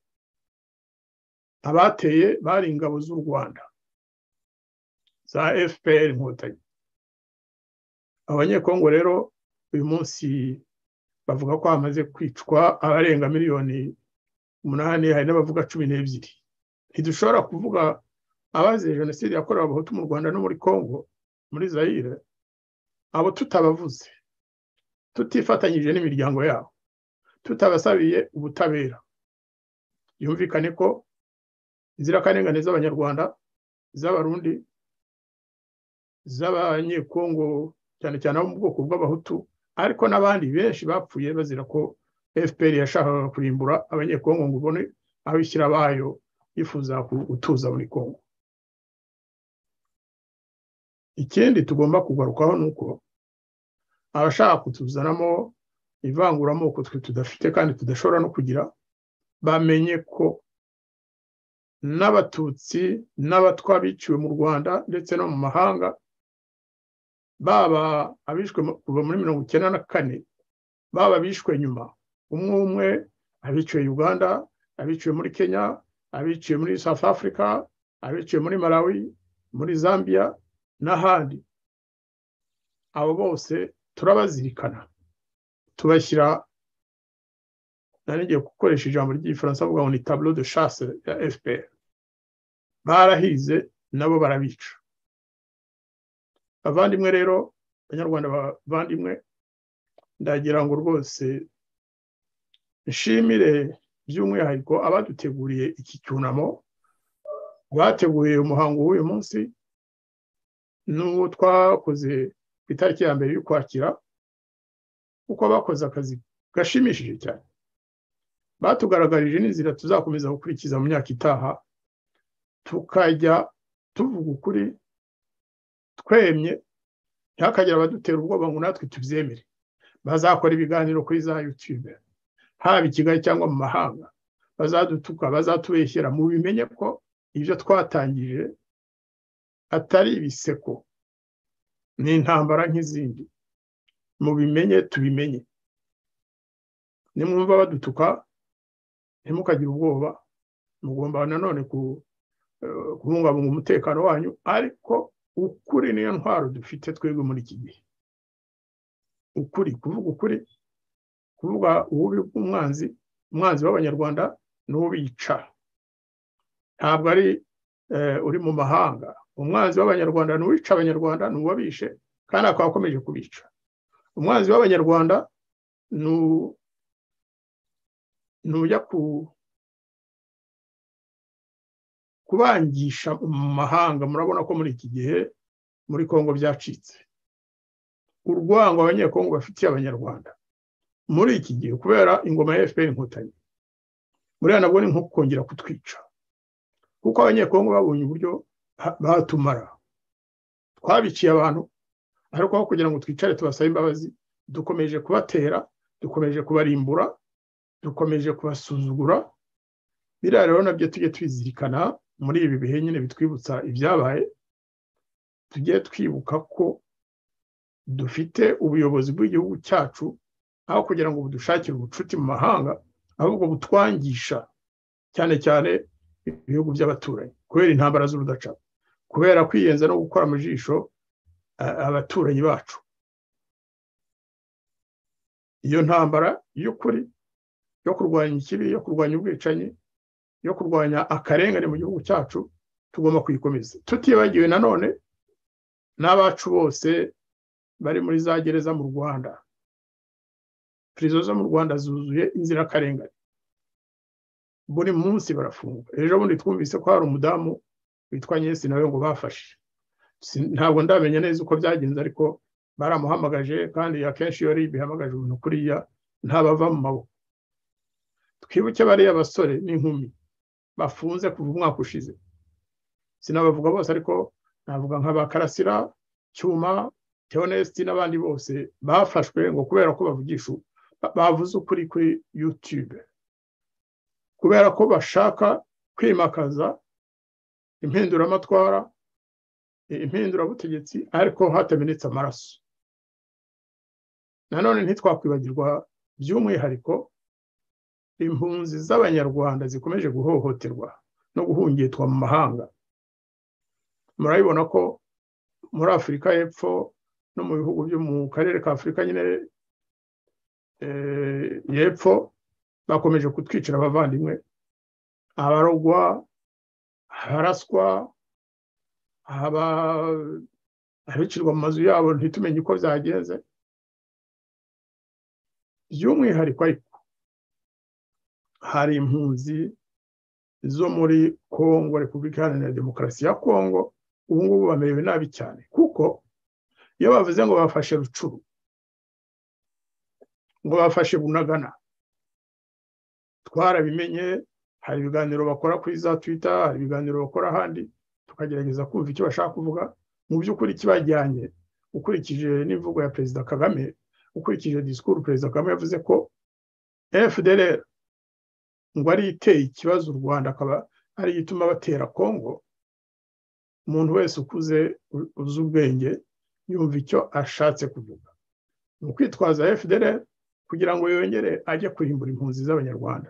abateye bari ingabo z'u Rwanda za F P R Inkotanyi abanyekongo rero uyu munsi bavuga ko hamaze kwicwa abarenga miliyoni umunani hari n'abavuga cumi n'ebyiri ntidushobora kuvuga abazize jenoside yakorewe abahutu mu Rwanda no muri Kongo muri Zaire abo tutabavuze tutifatanyije n'imiryango yabo tutabasabiye ubutabera yumvikane ko inzirakarengane z'abanyarwanda z'abarundi z'abanyekongo cyane cyane abo mu bwoko bw'abahutu ariko n'abandi benshi bapfuye bazira ko F P R yashakaga kurimbura abanyekongo ngo ubone aho ishyira bayo yifuza gutuza muri Kongo ikindi tugomba kugarukaho nuko abashaka kutuzanamo ivanguramoko twe tudafite kandi tudashobora no kugira bamenye ko n'abatutsi n'abatwa biciwe mu Rwanda ndetse no mu mahanga baba abishwe kuva muri mirongo icyenda na kane baba bishwe nyuma umwe umwe abiciwe Uganda abiciwe muri Kenya abiciwe muri South Africa abiciwe muri Malawi muri Zambia n'ahandi abo bose turabazirikana tubashyira nanigiye gukoresha ijambo ry'igifaransa avuga ngo ni tableau de chasse ya F P R barahize nabo barabica abandimwe rero abanyarwanda bavandimwe ndagira ngo rwose nshimire by'umwihariko abaduteguriye iki cyunamo bateguye umuhango w'uyu munsi n'uwo twakoze ku itariki ya mbere y'Ukwakira uko bakoze akazi gashimishije cyane batugaragarije n'inzira tuzakomeza gukurikiza mu myaka itaha tukajya tuvuga ukuri twemye ntihakagira abadutera ubwoba ngo natwe tubyemere bazakora ibiganiro kuri za YouTube haba i Kigali cyangwa mu mahanga bazadutuka bazatubeshyera mu bimenye ko ibyo twatangije atari ibiseko ni intambara nk'izindi mu bimenye tubimenye nimwumva badutuka ntimukagire ubwoba mugomba nanone kubungabunga umutekano wanyu ariko ukuri niyo ntwaro dufite twebwe muri iki gihe ukuri kuvuga ukuri kuvuga ububi bw'umwanzi umwanzi w'abanyarwanda n'ubica ntabwo ari uri mu mahanga umwanzi w'abanyarwanda n'uwica abanyarwanda n'uwabishe kandi akaba akomeje kubica umwanzi w'abanyarwanda n'ujya kubangisha mu mahanga murabona ko muri iki gihe muri Kongo byacitse urwango abanyekongo bafitiye abanyarwanda muri iki gihe kubera ingoma ya F P R Inkotanyi muri nabwo ni nko kongera kutwica kuko abanyekongo babonye uburyo batumara twabiciye abantu ariko aho kugira ngo twicare tubasabe imbabazi dukomeje kubatera, dukomeje kubarimbura, dukomeje kubasuzugura. Biriya rero nabyo tujye twizirikana muri ibi bihe nyine bitwibutsa ibyabaye. Tujye twibuka ko dufite ubuyobozi bw'igihugu cyacu, aho kugira ngo budushakire ubucuti mu mahanga, ahubwo butwangisha cyane cyane ibihugu by'abaturanyi kubera intambara z'urudaca, kubera kwiyenza no gukora mu jisho abaturanyi bacu. Iyo ntambara y'ukuri yo kurwanya ikibi, yo kurwanya ubwicanyi, yo kurwanya akarengane mu gihugu cyacu tugomba kuyikomeza, tutibagiwe nanone n'abacu bose bari muri za gereza mu Rwanda. Prison zo mu Rwanda zuzuye inzirakarengane, buri munsi barafunga. Ejo bundi twumvise ko hari umudamu witwa Nyesi nawe ngo bafashe, ntabwo ndamenya neza uko byagenze, ariko baramuhamagaje, kandi akenshi iyo bihamagaje umuntu kuriya ntabava mu maboko. Twibuke bariya basore n'inkumi bafunze kuva umwaka ushize, sinabavuga bose ariko navuga nk'aba Karasira, Cyuma, Theoneste n'abandi bose bafashwe ngo kubera ko bavugisha bavuze ukuri kuri YouTube, kubera ko bashaka kwimakaza impinduramatwara, impindurabutegetsi, ariko hatamenetse amaraso. Nanone ntitwakwibagirwa by'umwihariko impunzi z'abanyarwanda zikomeje guhohoterwa no guhungitwa mu mahanga. Murabibona ko muri Afurika y'Epfo no mu bihugu byo mu karere ka Afurika nyine y'Epfo bakomeje kutwicira abavandimwe, abarogwa, abaraswa, abicirwa mu mazu yabo ntitumenye uko byagenze. By'umwihariko ariko hari impunzi zo muri Kongo, Repubulika Iharanira Demokarasi ya Kongo, ubu ngubu bamerewe nabi cyane, kuko iyo bavuze ngo bafashe Rucuru, ngo bafashe Bunagana, twarabimenye. Hari ibiganiro bakora kuri za Twitter, hari ibiganiro bakora ahandi, tukagerageza kumva icyo bashaka kuvuga. Mu by'ukuri kibajyanye, ukurikije n'imvugo ya Perezida Kagame, ukurikije disikuru Perezida Kagame yavuze ko F D L R ngo ari iteye ikibazo u Rwanda, akaba ari ituma batera Kongo. Umuntu wese ukuze uzi ubwenge yumva icyo ashatse kuvuga. Ni ukwitwaza F D L R kugira ngo yongere ajye kurimbura impunzi z'abanyarwanda.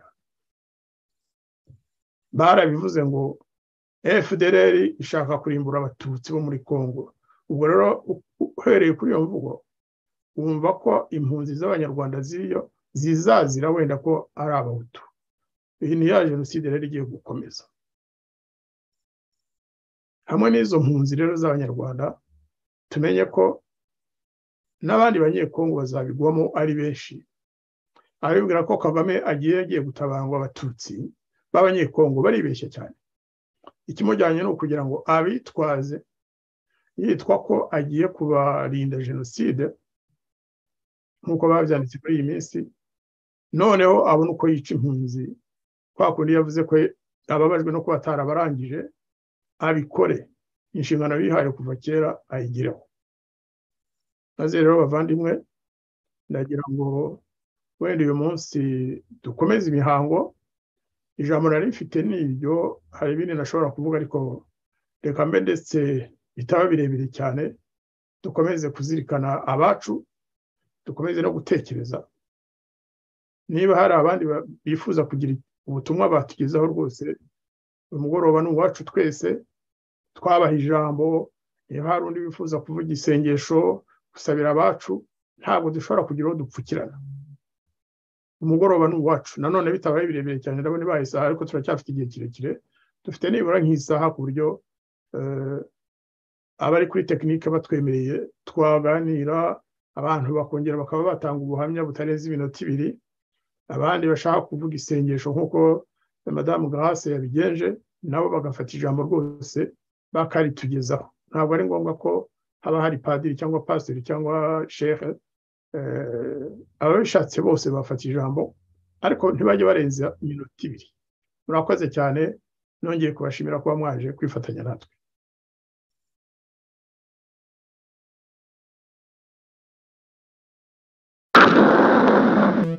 Barabivuze ngo F D L R ishaka kurimbura abatutsi bo muri Kongo. Ubwo rero uhereye kuri iyo mvugo wumva ko impunzi z'abanyarwanda ziriyo zizazira wenda ko ari abahutu. Iyi ni ya jenoside rero igiye gukomeza. Hamwe n'izo mpunzi rero z'abanyarwanda, tumenye ko n'abandi banyekongo bazabigwamo ari benshi. Aribwira ko Kagame agiye agiye gutabangwa abatutsi b'abanyekongo, baribeshya cyane. Ikimujyanye no kugira ngo abitwaze yitwa ko agiye kubarinda jenoside nk'uko babyanditse kuri iyi minsi, noneho abona uko yica impunzi. Kwa kundi yavuze ko ababajwe no kuba atarabarangije, abikore, inshingano bihaye kuva kera ayigireho. Maze rero bavandimwe, ndagira ngo wenda uyu munsi dukomeze imihango. Ijambo nari mfite n'ibyo, hari ibindi nashobora kuvuga, ariko reka mbe ndetse bitaba birebire cyane. Dukomeze kuzirikana abacu, dukomeze no gutekereza. Niba hari abandi bifuza kugira ubutumwa batugezaho, rwose umugoroba ni uwacu twese, twabaha ijambo. Niba hari undi bifuza kuvuga isengesho, gusabira abacu, ntabwo dushobora kugira uwo dupfukirana. Umugoroba ni uwacu. Nanone bitabaye birebire cyane, ndabona ibaye isaha, ariko turacyafite igihe kirekire. Dufite nibura nk'isaha ku buryo abari kuri tekinike batwemereye twaganira, abantu bakongera bakaba batanga ubuhamya butarenze iminota ibiri. Abandi bashaka kuvuga isengesho nk'uko Madamu Grace yabigenje, nabo bagafata ijambo rwose bakaritugezaho. Ntabwo ari ngombwa ko haba hari padiri cyangwa pasiteri cyangwa shehe. Ababishatse bose bafata ijambo, ariko ntibajye barenza iminota ibiri. Murakoze cyane, nongeye kubashimira kuba mwaje kwifatanya natwe.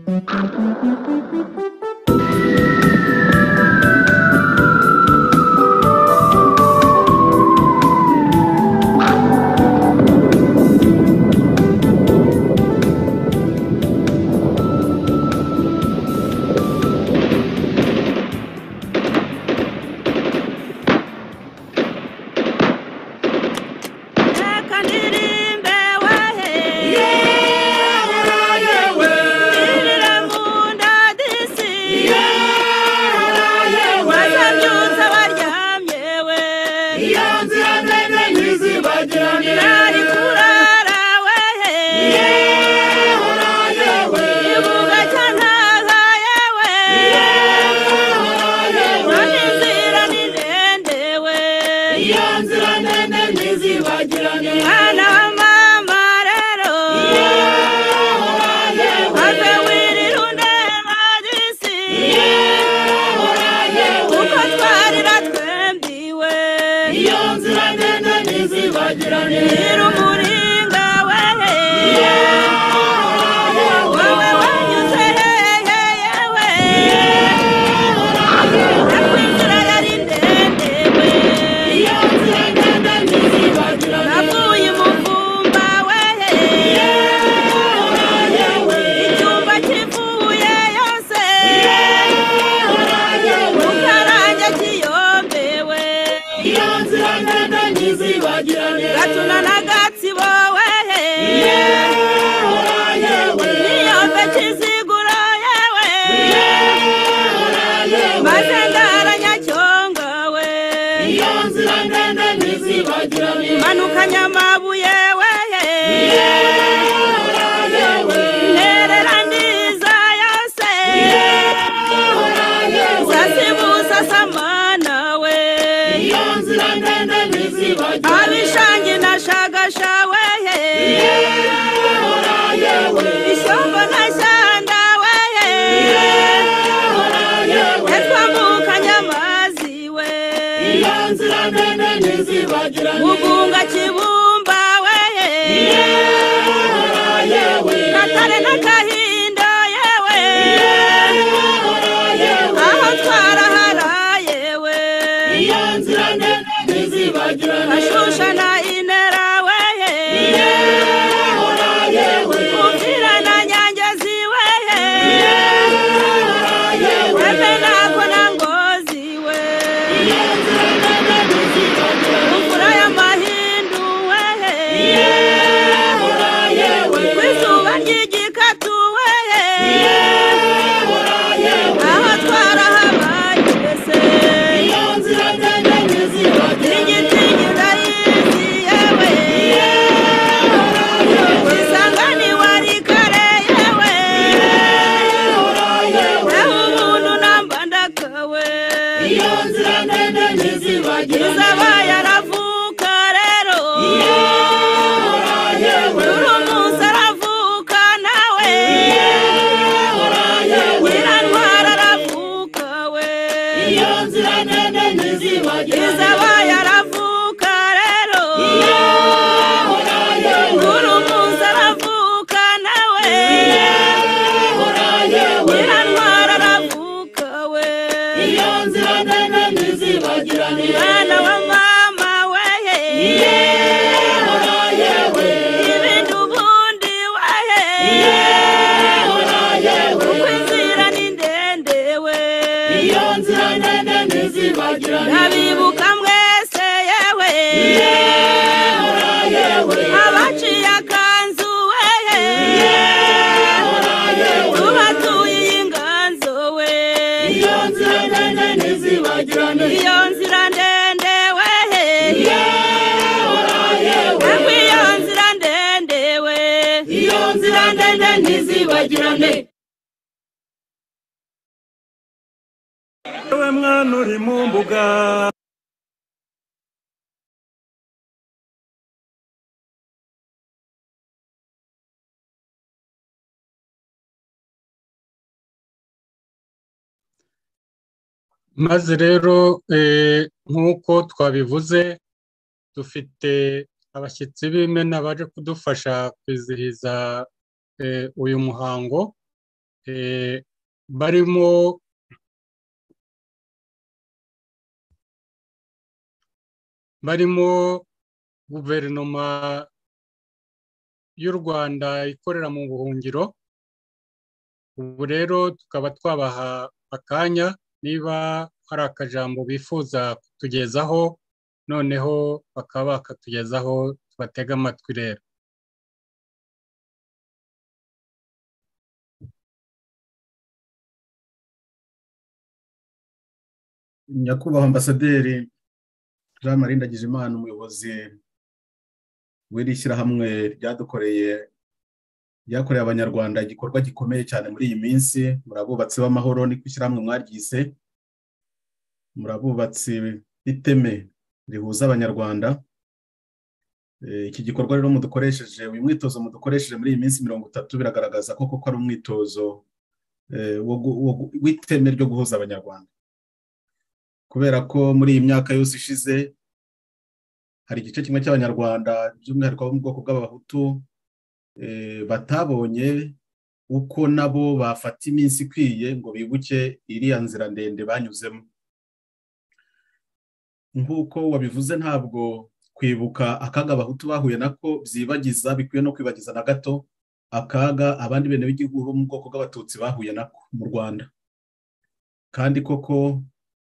Mugunga Kibumba we Katare na Kahinda yewe aho twaraharaye we Ashusha na Inera we Umvira na Nyangezi we Wepe nako na Ngozi we Ewe mwana uri mu mbuga maze rero nk'uko twabivuze dufite abashyitsi b'Imena baje kudufasha kwizihiza uyu muhango barimo barimo guverinoma y'u Rwanda ikorera mu buhungiro. Ubu rero tukaba twabaha akanya niba hari akajambo bifuza kutugezaho, noneho bakaba bakatugezaho, tubatega amatwi rero. Nyakubahwa Ambasaderi Jean Marie Ndagijimana, umuyobozi w'iri shyirahamwe ryadukoreye ryakoreye abanyarwanda igikorwa gikomeye cyane muri iyi minsi. Murabubatsi b'amahoro ni kwishyirahamwe mwaryise, murabubatsi b'iteme rihuza abanyarwanda. Iki gikorwa rero mudukoresheje, uyu mwitozo mudukoresheje muri iyi minsi mirongo itatu, biragaragaza ko koko ari umwitozo w'iteme ryo guhuza abanyarwanda, kubera ko muri iyi myaka yose ishize hari igice kimwe cy'abanyarwanda by'umwihariko bo mu bwoko bw'abahutu batabonye uko nabo bafata iminsi ikwiye ngo bibuke iriya nzira ndende banyuzemo. Nk'uko wabivuze, ntabwo kwibuka akaga abahutu bahuye nako byibagiza, bikwiye no kwibagiza na gato akaga abandi bene b'igihugu bo mu bwoko bw'abatutsi bahuye nako mu Rwanda. Kandi koko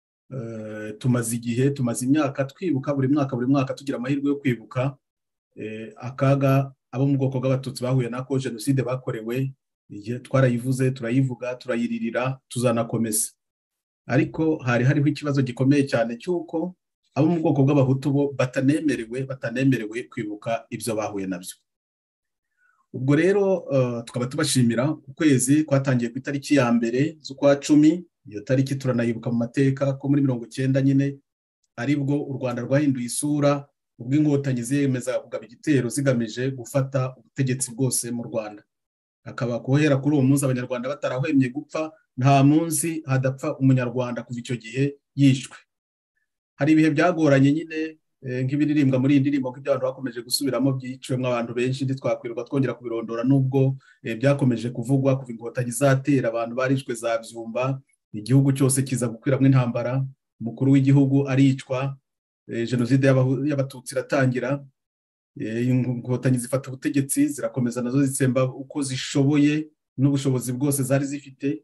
tumaze igihe, tumaze imyaka twibuka buri mwaka buri mwaka tugira amahirwe yo kwibuka akaga abo mu bwoko bw'abatutsi bahuye nako, jenoside bakorewe. Twarayivuze, turayivuga, turayiririra, tuzanakomeza. Ariko hari hariho ikibazo gikomeye cyane cy'uko abo mu bwoko bw'abahutu bo batanemerewe batanemerewe kwibuka ibyo bahuye nabyo. Ubwo rero tukaba tubashimira. Ukwezi kwatangiye ku itariki ya mbere z'ukwa cumi. Iyo tariki turanayibuka mu mateka ko muri mirongo icyenda nyine aribwo u Rwanda rwahinduye isura, ubwo inkotanyi ziyemeza kugaba igitero zigamije gufata ubutegetsi bwose mu Rwanda. Akaba guhera kuri uwo munsi abanyarwanda batarahwemye gupfa, nta munsi hadapfa umunyarwanda kuva icyo gihe yishwe. Hari ibihe byagoranye nyine nk'ibiririmbwa muri iyi ndirimbo, nk'ibyo abantu bakomeje gusubiramo byiciyemo abantu benshi, ntitwakwirwa twongera kubirondora, nubwo byakomeje kuvugwa kuva inkotanyi zatera, abantu barishwe za Byumba, igihugu cyose kiza gukwiramo intambara, umukuru w'igihugu aricwa, jenoside y'abatutsi iratangira, inkotanyi zifata ubutegetsi, zirakomeza nazo zitsemba uko zishoboye n'ubushobozi bwose zari zifite.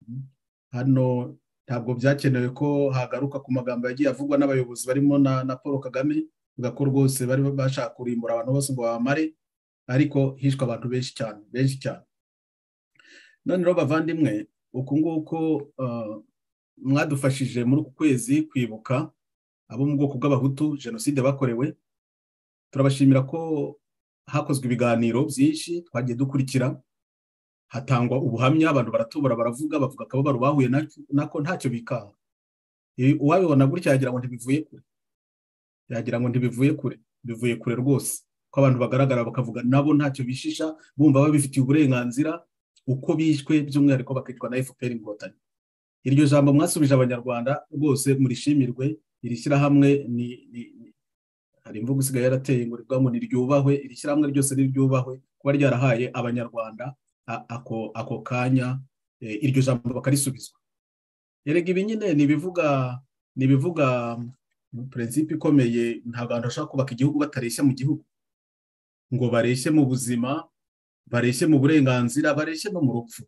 Hano ntabwo byakenewe ko hagaruka ku magambo yagiye avugwa n'abayobozi barimo na, na Paul Kagame, uvuga ko rwose bari bashaka kurimbura abantu bose ngo babamare, ariko hishwe abantu benshi cyane benshi cyane. None rero bavandimwe, uku nguko uh, mwadufashije muri uku kwezi kwibuka abo mu bwoko bw'abahutu jenoside bakorewe. Turabashimira ko hakozwe ibiganiro byinshi twagiye dukurikira, hatangwa ubuhamya, abantu baratobora baravuga, bavuga akababaro bahuye nako ntacyo bikanga. Uwabibona gutya yagira ngo ntibivuye kure, yagira ngo ntibivuye kure, bivuye kure rwose, ko abantu bagaragara bakavuga nabo ntacyo bishisha, bumva babifitiye uburenganzira, uko bishwe by'umwihariko bakicwa na F P R inkotanyi. Iryo jambo mwasubije abanyarwanda rwose murishimirwe. Iri shyirahamwe ni, ni, ni hari imvugo isigaye yarateye ngo ribwamo niryubahwe, iri shyirahamwe ryose niryubahwe kuba ryarahaye abanyarwanda ako ako kanya e, iryo jambo bakarisubizwa. Erega ibi nyine nibivuga nibivuga principe ikomeye, nta bantu bashaka kubaka igihugu batareshya mu gihugu, ngo bareshye mu buzima, bareshye mu burenganzira, bareshye no mu rupfu.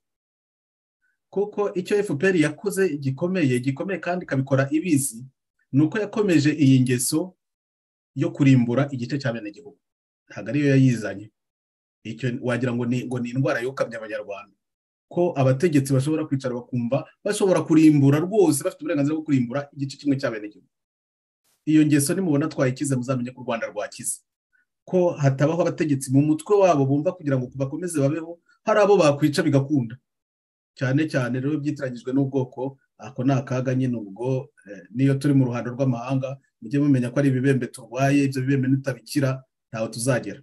Kuko icyo F P R yakoze gikomeye gikomeye kandi kabikora ibizi, nuko yakomeje iyi ngeso yo kurimbura igice cya bene gihugu. Ntago ariyo yayizanye. Icyo wagira ngo ni ngo ni indwara yokamye abanyarwanda, ko abategetsi bashobora kwicara bakumva bashobora kurimbura rwose, bafite uburenganzira bwo kurimbura igice kimwe cya bene gihugu. Iyo ngeso nimubona twayikize, muzamenye ko u Rwanda rwakize, ko hatabaho abategetsi mu mutwe wabo bumva kugira ngo bakomeze babeho hari abo bakwica bigakunda. Cyane cyane rero byitiranyijwe n'ubwoko, ako ni akaga nyine. Ubwo eh, niyo turi mu ruhando rw'amahanga, mujye mumenya ko ari ibibembe turwaye, ibyo bibembe nitabikira ntaho tuzagera.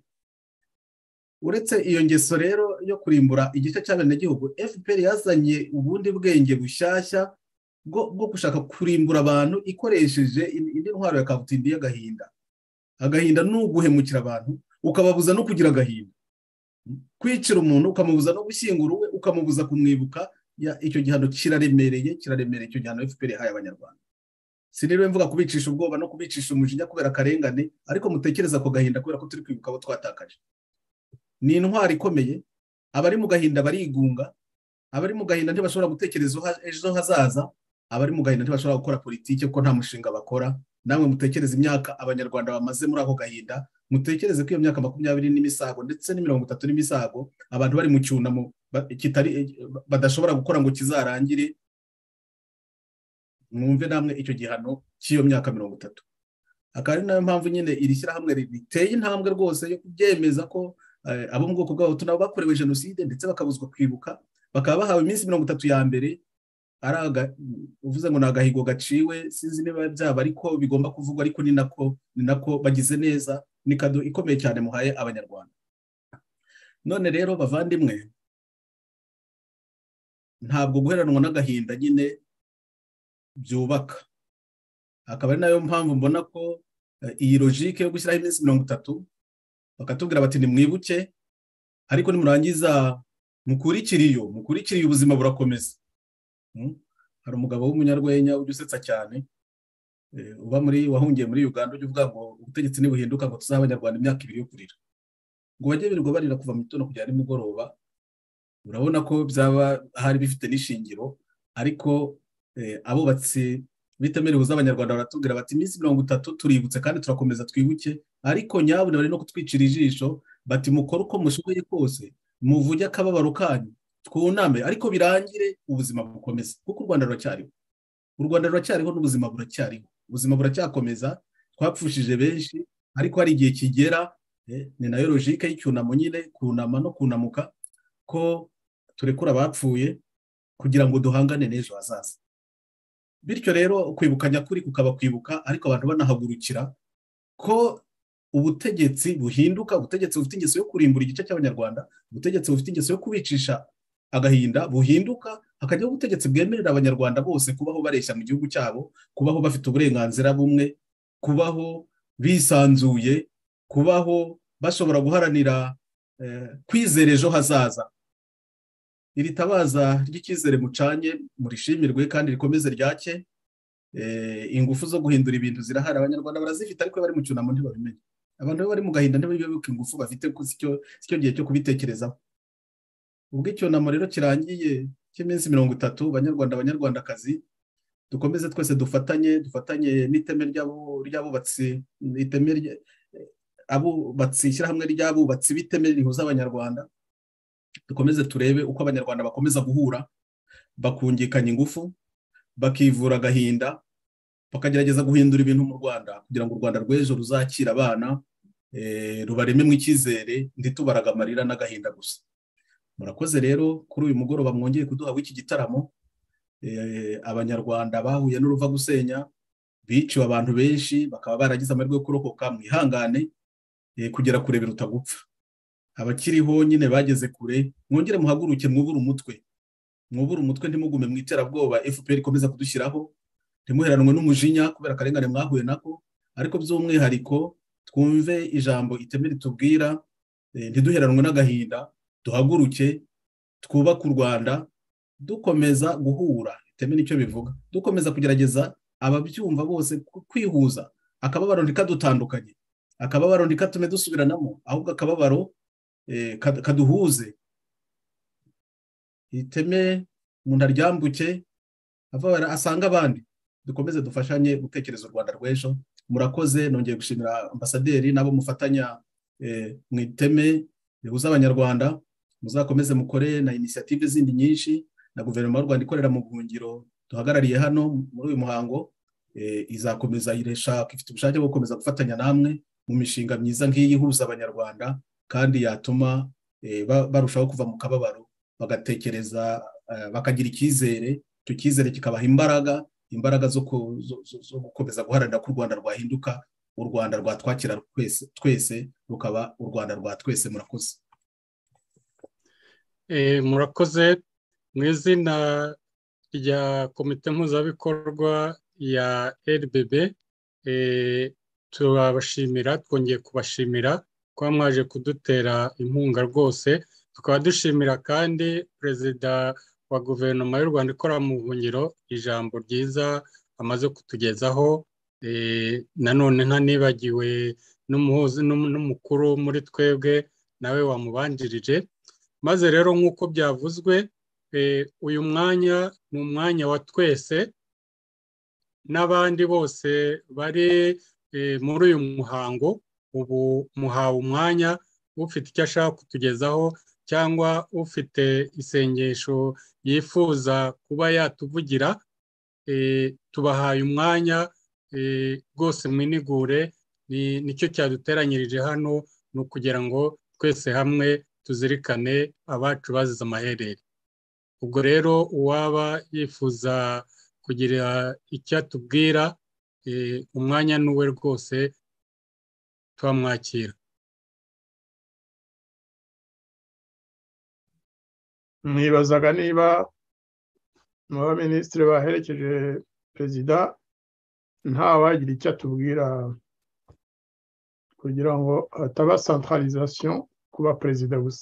Uretse iyo ngeso rero yo kurimbura igice cy'abenegihugu, F P R yazanye ubundi bwenge bushyashya bwo bwo gushaka kurimbura abantu ikoresheje indi ntwaro ya kabutindi y'agahinda. Agahinda ni uguhemukira abantu, ukababuza no kugira agahinda. kwicira umuntu ukamubuza no gushyingura uwe ukamubuza kumwibuka, icyo gihano kiraremereye kiraremereye icyo gihano F P R yahaye abanyarwanda. Siniriwe mvuga kubicisha ubwoba no kubicisha umujinya kubera akarengane, ariko mutekereza ko gahinda kubera ko turi kwibuka abo twatakaje. Ni intwari ikomeye, abari mu gahinda barigunga, abari mu gahinda ntibashobora gutekereza ejo hazaza, abari mu gahinda ntibashobora gukora politiki kuko nta mushinga bakora. Namwe mutekereza imyaka abanyarwanda bamaze muri ako gahinda, mutekereze ko iyo myaka makumyabiri n'imisago ndetse n'imirongo itatu n'imisago abantu bari mu cyunamo kitari badashobora gukora ngo kizarangire. Mwumve namwe icyo gihano cy'iyo myaka mirongo itatu. Akaba ari nayo mpamvu nyine iri shyirahamwe riteye intambwe rwose yo kubyemeza ko abo mu bwoko bw'abahutu nabo bakorewe jenoside ndetse bakabuzwa kwibuka, bakaba bahawe iminsi mirongo itatu ya mbere. Araga uvuze ngo nagahigo gaciwe, sinzi niba byaba ariko bigomba kuvugwa, ariko ni nako ni nako bagize neza, ni kado ikomeye cyane muhaye abanyarwanda. None rero bavandimwe, ntabwo guheranwa n'agahinda nyine byubaka. Akaba ari nayo mpamvu mbona ko iyi logique yo gushyiraho iminsi mirongo itatu bakatubwira bati nimwibuke, ariko nimurangiza mukurikiriyo mukurikiriye ubuzima burakomeza. Hari umugabo w'umunyarwenya ujya usetsa cyane, uba muri wahungiye muri Uganda, ujya uvuga ngo ubutegetsi nibuhinduka ngo tuzabe abanyarwanda imyaka ibiri yo kurira, ngo bajye birirwa barira kuva mu gitondo kugera nimugoroba. Urabona ko byaba hari bifite n'ishingiro, ariko abubatsi bitemerewe z'abanyarwanda baratubwira bati iminsi mirongo itatu tuributse kandi turakomeza twibuke, ariko nyabune bari no kutwicira ijisho bati mukore uko mushoboye kose, muvuge akababaro kanyu, twuname ariko birangire ubuzima bukomeze, kuko u Rwanda ruracyariho. U Rwanda ruracyariho n'ubuzima buracyariho, ubuzima buracyakomeza. Twapfushije benshi, ariko hari igihe kigera, ni nayo logique y'icyunamo nyine, kunama no kunamuka, ko turekura abapfuye kugira ngo duhangane n'ejo hazaza. Bityo rero kwibuka nyakuri kukaba kwibuka, ariko abantu banahagurukira ko ubutegetsi buhinduka, ubutegetsi bufite ingeso yo kurimbura igice cy'abanyarwanda, ubutegetsi bufite ingeso yo kubicisha agahinda buhinduka, hakajyaho ubutegetsi bwemerera abanyarwanda bose kubaho bareshya mu gihugu cyabo, kubaho bafite uburenganzira bumwe, kubaho bisanzuye, kubaho bashobora guharanira kwizera ejo hazaza. Iri tabaza ry'icyizere mucanye murishimirwe kandi rikomeze ryake. Ingufu zo guhindura ibintu zirahari, abanyarwanda barazifite, ariko bari mu cyunamo ntibabimenye. Abantu bari mu gahinda ntibibuke ingufu bafite, ko sicyo gihe cyo kubitekerezaho. Ubwo icyunamo rero kirangiye cy'iminsi mirongo itatu, banyarwanda banyarwandakazi, dukomeze twese dufatanye dufatanye n'iteme ry'abubatsi, iteme abubatsi, ishyirahamwe ry'abubatsi b'iteme rihuza abanyarwanda. Dukomeze turebe uko abanyarwanda bakomeza guhura, bakungikanya ingufu, bakivura agahinda, bakagerageza guhindura ibintu mu Rwanda, kugira ngo u Rwanda rw'ejo ruzakira abana, rubarememo icyizere, ntitubaraga amarira n'agahinda gusa. Murakoze rero kuri uyu mugoroba mwongeye kuduha w'iki gitaramo. Abanyarwanda bahuye n'uruva gusenya, biciwe abantu benshi, bakaba baragize amahirwe yo kurokoka, mwihangane, kugera kure biruta gupfa. Abakiriho nyine bageze kure, mwongere muhaguruke, mwubure umutwe, mwubure umutwe, ntimugume mu iterabwoba F P R ikomeza kudushyiraho, ntimuheranwe n'umujinya kubera akarengane mwahuye nako, ariko by'umwihariko twumve ijambo iteme ritubwira, ntiduheranwe n'agahinda, duhaguruke, twubake u Rwanda, dukomeza guhura. Iteme nicyo bivuga, dukomeza kugerageza ababyumva bose kwihuza, akababaro ntikadutandukanye, akababaro ntikatume dusubiranamo, ahubwo akababaro kaduhuze. Iteme umuntu aryambuke, asanga abandi, dukomeze dufashanye gutekereza u Rwanda rw'ejo. Murakoze, nongeye gushimira ambasaderi n'abo mufatanya mu iteme rihuza abanyarwanda. Muzakomeze mukore na initiative zindi nyinshi, na guverinoma y'u Rwanda ikorera mu buhungiro duhagarariye hano muri uyu muhango, izakomeza ireshaka, ifite ubushake bwo gukomeza gufatanya namwe mu mishinga myiza nk'iyi ihuza abanyarwanda, kandi yatuma barushaho kuva mu kababaro, bagatekereza, bakagira icyizere. Icyo cyizere kikabaha imbaraga, imbaraga zo gukomeza guharanira ko u Rwanda rwahinduka, u Rwanda rwatwakira twese, rukaba u Rwanda rwa twese. Murakoze. Murakoze. Mu izina rya komite mpuzabikorwa ya R B B, turabashimira, twongeye kubashimira kuba mwaje kudutera inkunga rwose. tukaba dushimira kandi perezida wa guverinoma y'u Rwanda ikora mu buhungiro ijambo ryiza amaze kutugezaho. Nanone ntanibagiwe n'umuhuzi n'umukuru muri twebwe nawe wamubanjirije. Maze rero nk'uko byavuzwe, uyu mwanya ni umwanya wa twese n'abandi bose bari muri uyu muhango. Ubu muhawe umwanya, ufite icyo ashaka kutugezaho cyangwa ufite isengesho yifuza kuba yatuvugira, tubahaye umwanya rwose mwinigure. Nicyo cyaduteranyirije hano, ni ukugira ngo twese hamwe tuzirikane abacu bazize amaherere. Ubwo rero uwaba yifuza kugira icyo atubwira, umwanya n'uwe rwose twamwakira. mwibazaga niba mu baminisitiri baherekeje perezida ntawagira icyo atubwira kugira ngo hataba centralisation kuba perezida gusa.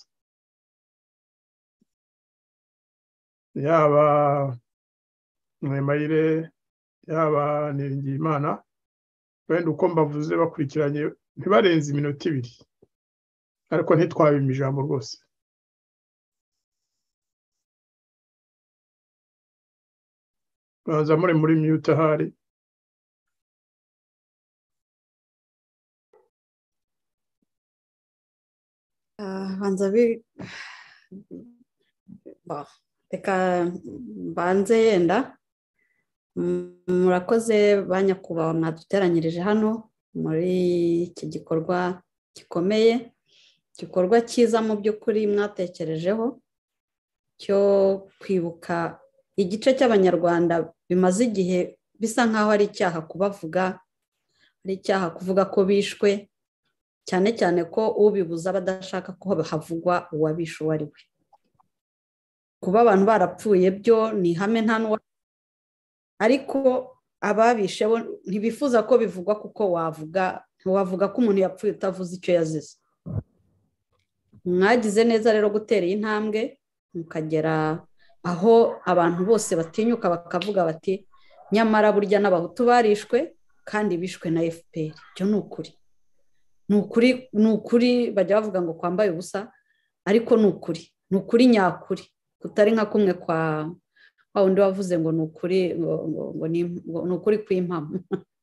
Yaba Mwemayire yaba Niringiyimana, wenda uko mbavuze bakurikiranye ntibarenze iminota ibiri, ariko ntitwabima ijambo rwose. Baza muri muri mute ahari. banza bi reka banze yenda. Murakoze banyakubahwa mwaduteranyirije hano muri iki gikorwa gikomeye, gikorwa cyiza mu by'ukuri mwatekerejeho cyo kwibuka igice cy'abanyarwanda bimaze igihe bisa nkaho ari icyaha kubavuga, ari icyaha kuvuga ko bishwe, cyane cyane ko ubibuza badashaka ko havugwa uwabishe uwo ari we. Kuba abantu barapfuye byo ni ihame nta n'uwa, ariko ababishe bo ntibifuza ko bivugwa kuko wavuga ntiwavuga ko umuntu yapfuye utavuze icyo yazize. Mwagize neza rero gutera iyi ntambwe mukagera aho abantu bose batinyuka bakavuga bati nyamara burya n'abahutu barishwe kandi bishwe na F P R. Byo ni ukuri, ni ukuri, ni ukuri. Bajya bavuga ngo kwambaye ubusa, ariko ni ukuri, ni ukuri nyakuri, kutari nka kumwe kwa wa wundi wavuze ngo ni ukuri, ngo ni ukuri kw'impamo.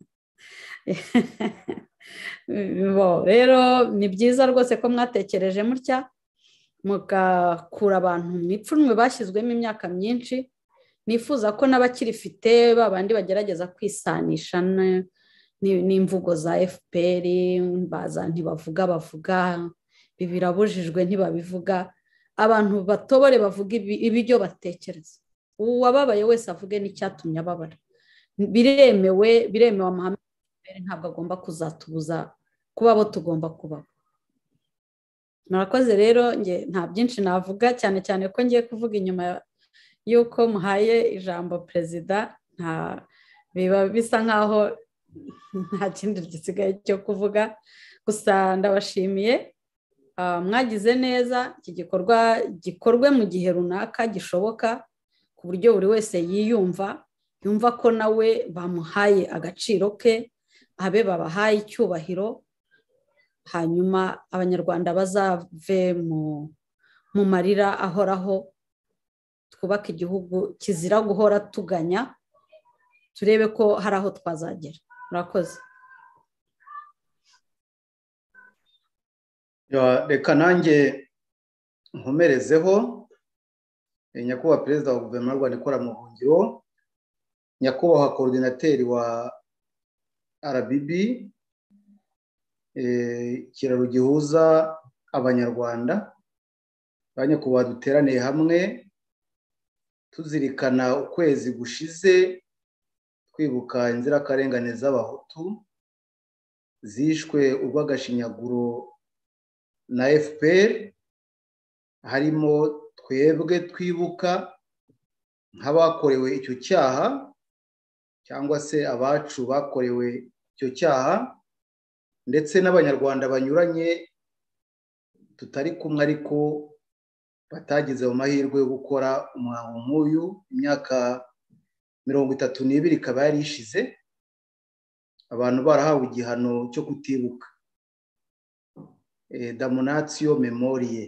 Rero ni byiza rwose ko mwatekereje mutya mugakura abantu mu ipfunwe bashyizwemo imyaka myinshi. Nifuza ko n'abakirifite babandi bagerageza kwisanisha n'imvugo za F P R, baza ntibavuga bavuga birabujijwe ntibabivuga, abantu batobore bavuga ibyo batekereza. Uwababaye wese avuge n'icyatumye ababara. Biremewe, biremewe amahame, ntabwo agomba kuzatubuza kuba abo tugomba kuba. Murakoze rero, nge nta byinshi navuga, cyane cyane ko ngiye kuvuga inyuma yuko muhaye ijambo perezida. Nta biba bisa nkaho nta kindi gisigaye cyo kuvuga. Gusa ndabashimiye, mwagize neza. Iki gikorwa gikorwe mu gihe runaka gishoboka, ku buryo buri wese yiyumva yumva ko nawe bamuhaye agaciro ke, abe babahaye icyubahiro, hanyuma abanyarwanda bazave mu mu marira ahoraho, twubake igihugu kizira guhora tuganya, turebe ko hari aho twazagera. Murakoze. Reka nanjye nkomerezeho. Nyakubahwa perezida wa guverinoma y'u Rwanda ikora mu buhungiro, nyakubahwa koordinateri wa R B B, ikiraro gihuza abanyarwanda, banyakubahwa duteraniye hamwe tuzirikana ukwezi gushize twibuka inzirakarengane z'abahutu zishwe urw'agashinyaguro na F P R, harimo twebwe twibuka nk'abakorewe icyo cyaha cyangwa se abacu bakorewe icyo cyaha, ndetse n'abanyarwanda banyuranye tutari kumwe ariko batagize mu mahirwe yo gukora umuhango nk'uyu. Imyaka mirongo itatu n'ibiri ikaba yari ishize abantu barahawe igihano cyo kutibuka, damnatio memoriae.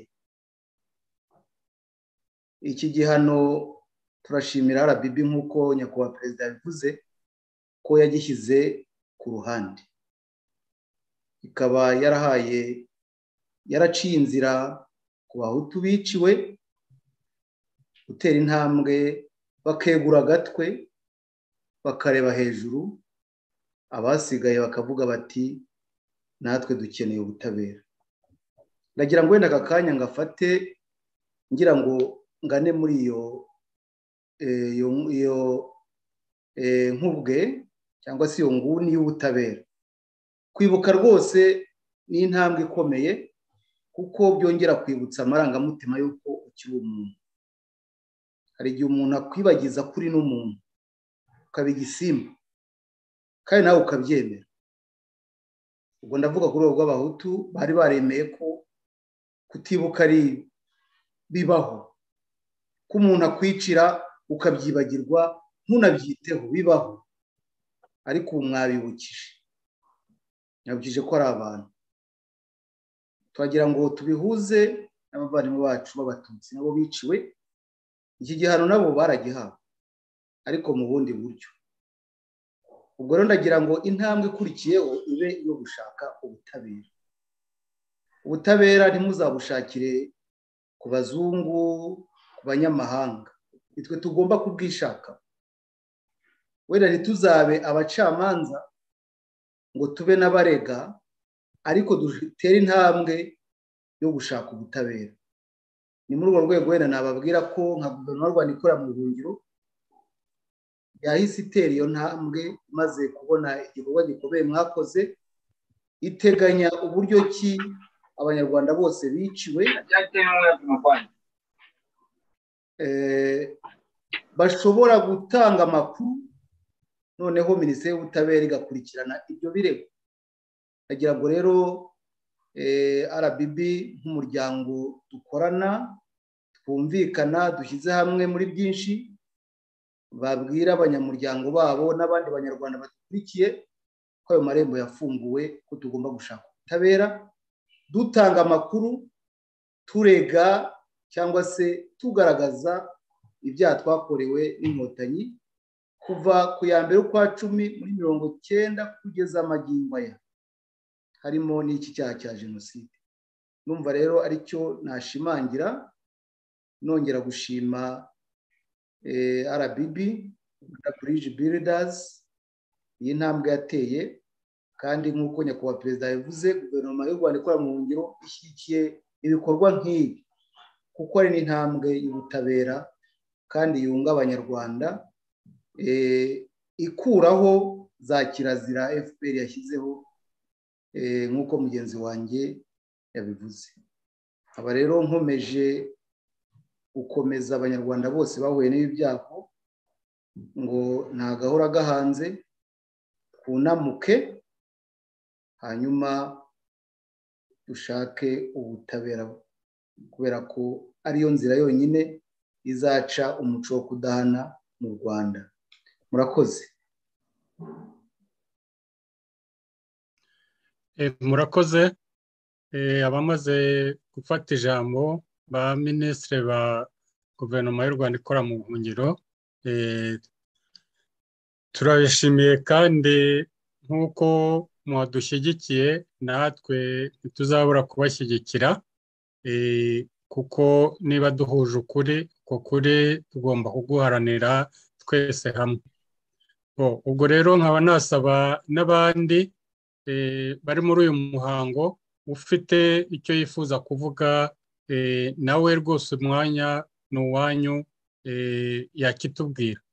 Iki gihano turashimira R B B nk'uko nyakubahwa perezida yabivuze ko yagishyize ku ruhande, ikaba yarahaye yaraciye inzira ku bahutu biciwe gutera intambwe bakegura agatwe bakareba hejuru, abasigaye bakavuga bati natwe dukeneye ubutabera. Ndagira ngo wenda aka kanya ngafate ngira ngo ngane muri iyo iyo nkubwe cyangwa se iyo nguni y'ubutabera. Kwibuka rwose ni intambwe ikomeye kuko byongera kwibutsa amarangamutima y'uko ukiri umuntu. Hari igihe umuntu akwibagiza kuri n'umuntu ukaba igisimba kandi nawe ukabyemera. Ubwo ndavuga kuri urwo rw'abahutu bari baremeye ko kutibuka ari bibaho, ko umuntu akwicira ukabyibagirwa ntunabyiteho, bibaho. Ariko ubu mwabibukije, mwabibukije ko ari abantu. Twagira ngo tubihuze n'abavandimwe bacu b'abatutsi nabo biciwe. Iki gihano nabo baragihawe ariko mu bundi buryo. Ubwo rero ndagira ngo intambwe ikurikiyeho ibe iyo gushaka ubutabera. Ubutabera ntimuzabushakire ku bazungu, ku banyamahanga, nitwe tugomba kubwishaka. Wenda ntituzabe abacamanza ngo tube n'abarega, ariko dutere intambwe yo gushaka ubutabera. Ni muri urwo rwego wenda nababwira ko nka guverinoma y'u Rwanda ikora mu buhungiro yahise itera iyo ntambwe maze kubona igikorwa gikomeye mwakoze, iteganya uburyo ki abanyarwanda bose biciwe bashobora gutanga amakuru, noneho minisiteri y'ubutabera igakurikirana ibyo birego. Ndagira ngo rero R B B nk'umuryango dukorana, twumvikana, dushyize hamwe muri byinshi, babwira abanyamuryango babo n'abandi banyarwanda badukurikiye ko ayo marembo yafunguwe, ko tugomba gushaka ubutabera, dutanga amakuru, turega cyangwa se tugaragaza ibyaha twakorewe n'inkotanyi kuva ku ya mbere ukwa cumi muri mirongo icyenda kugeza magingo aya, harimo n'iki cyaha cya jenoside. Numva rero aricyo nashimangira, nongera gushima R B B Bridge Builders iyi ntambwe yateye, kandi nk'uko nyakubahwa perezida yavuze guverinoma y'u Rwanda ikora mu buhungiro ishyigikiye ibikorwa nk'ibi kuko ari n'intambwe y'ubutabera kandi yunga abanyarwanda, ikuraho za kirazira F P R yashyizeho nk'uko mugenzi wanjye yabivuze. Aba rero nkomeje gukomeza abanyarwanda bose bahuye n'ibi byago ngo nta gahora gahanze, twunamuke hanyuma dushake ubutabera, kubera ko ariyo nzira yonyine izaca umuco wo kudahana mu Rwanda. Murakoze. Murakoze. Abamaze gufata ijambo ba minisitiri ba guverinoma y'u Rwanda ikora mu buhungiro turabishimiye, kandi nk'uko mwadushyigikiye natwe ntituzabura kubashyigikira, kuko niba duhuje ukuri, uko kuri tugomba kuguharanira twese hamwe. Ubwo rero nkaba nasaba n'abandi bari muri uyu muhango ufite icyo yifuza kuvuga, nawe rwose umwanya ni uwanyu, yakitubwira.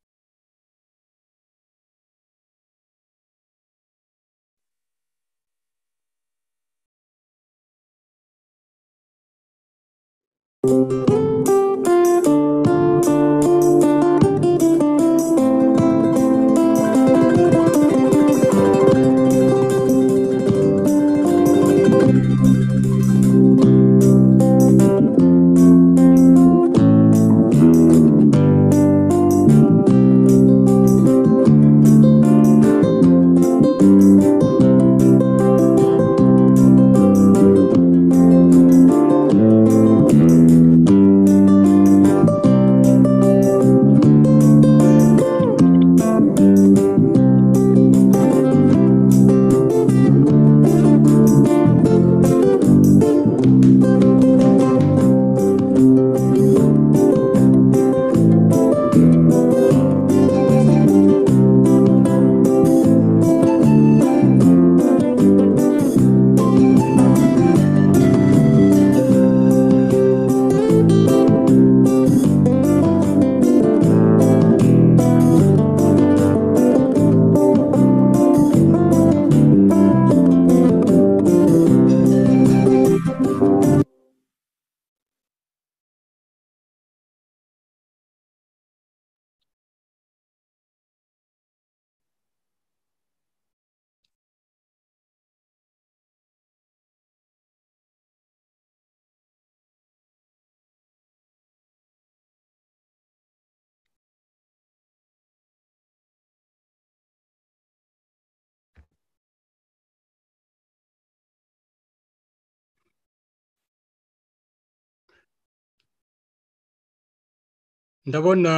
ndabona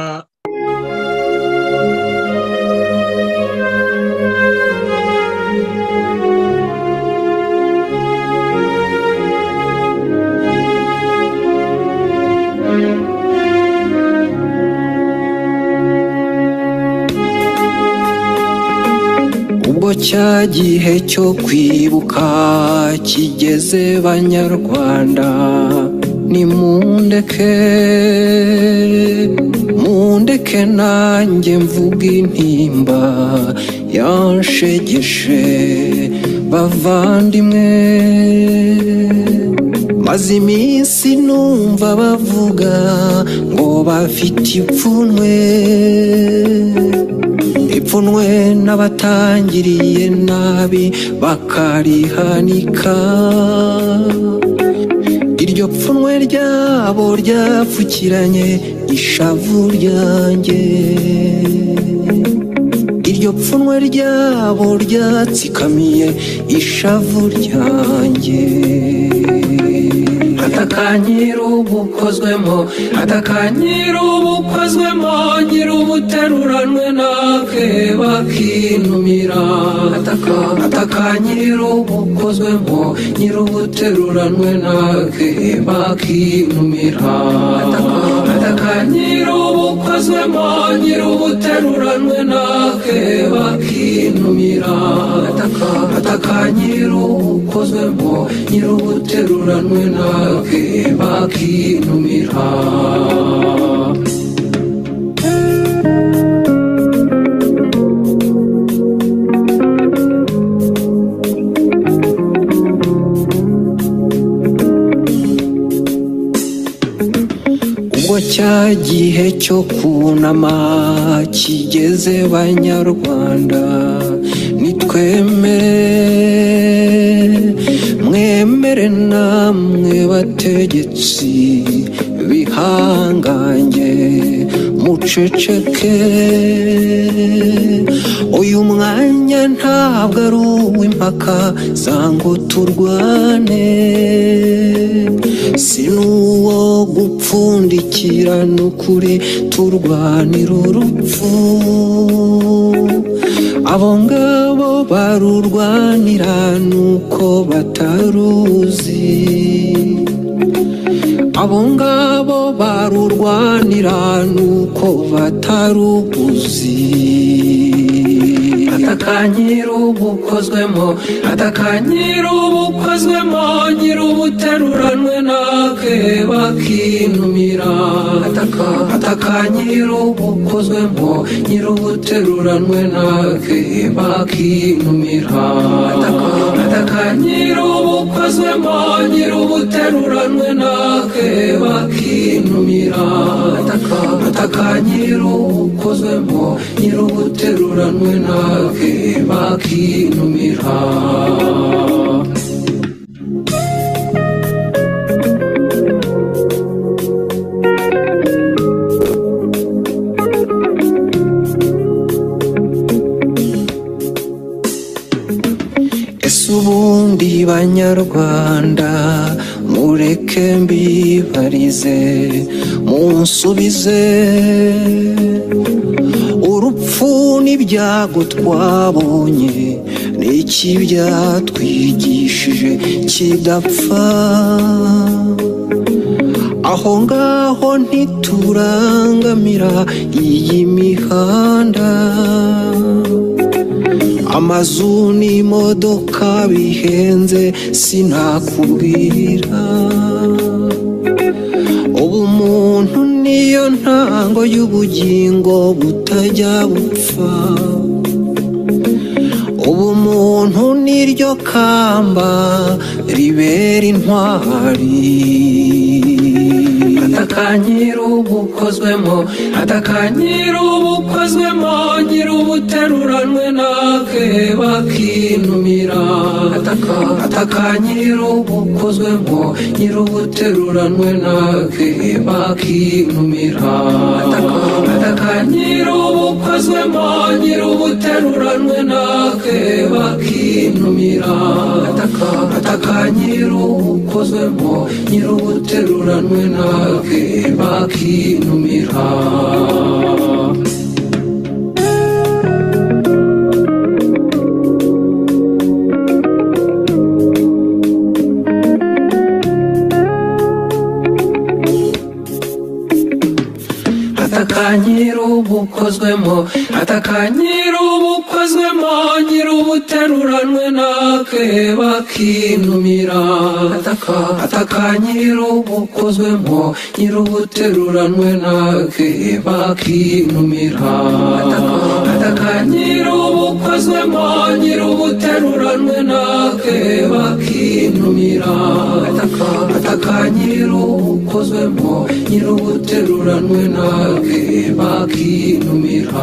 ubwo cya gihe cyo kwibuka kigeze banyarwanda nimundeke mundeke nanjye mvuga intimba yanshegeshe bavandimwe maze iminsi numva bavuga ngo bafite ipfunwe ipfunwe n'abatangiriye nabi bakarihanika iryo pfunwe ryabo ryapfukiranye ishavu ryanjye iryo pfunwe ryabo ryatsikamiye ishavu ryanjye atakanyira ubukozwemo atakanyira ubukozwemo nyira ubuteruranwe nake bakinumira atakanyira ubukozwemo nyira ubuteruranwe nake bakinumira atakanyira ubukozwemo nyira ubuteruranwe nake bakinumira atakanyira ubukozwemo nyira ubuteruranwe nake bakinumira ubwo cya gihe cyo kunama kigeze banyarwanda nitwemere mwemere namwe bategetsi bihangange muceceke uyu mwanya ntabwo ari uw'impaka zango turwane sinuwo gupfundikira n'ukuri turwanira urupfu abo ngabo barurwanira nuko bataruzi abo ngabo barurwanira nuko bataruzi atakanyira ubukozwemo atakanyira ubukozwemo nyira ubuteruranwe nake bakinumira atakanyira ubukozwemo nyira ubuteruranwe nake bakinumira atakanyira ubukozwemo nyira ubuteruranwe nake bakinumira atakanyira ubukozwemo nyira ubuteruranwe nake bakinumira ese ubundi banyarwanda mureke mbibarize munsubize urupfu n'ibyago twabonye n'iki byatwigishije kidapfa aho ngaho ntiturangamira iyi mihanda amazu n'imodoka bihenze sinakubwira ubumuntu niyo ntango y'ubugingo butajya bupfa ubumuntu niryo kamba ribera intwari atakanyira ubukozwemo atakanyira ubukozwemo nyira ubuteruranwe nake bakinumira atakanyira ubukozwemo nyira ubuteruranwe nake bakinumira atakanyira ubukozwemo nyir'ubuteruranwe nake bakintumira atakanyira ubukozwemo nyir'ubuteruranwe nake bakintumira atakanyira ubukozwemo atakanyira ubukozwemo nyir'ubuteruranwe nake bakintumira atakanyira ubukozwemo nyir'ubuteruranwe nake bakintumira atakanyira ubukozwemo nyir'ubuteruranwe nake bakintumira atakanyira ubukozwemo nyir'ubuteruranwe nake bakintumira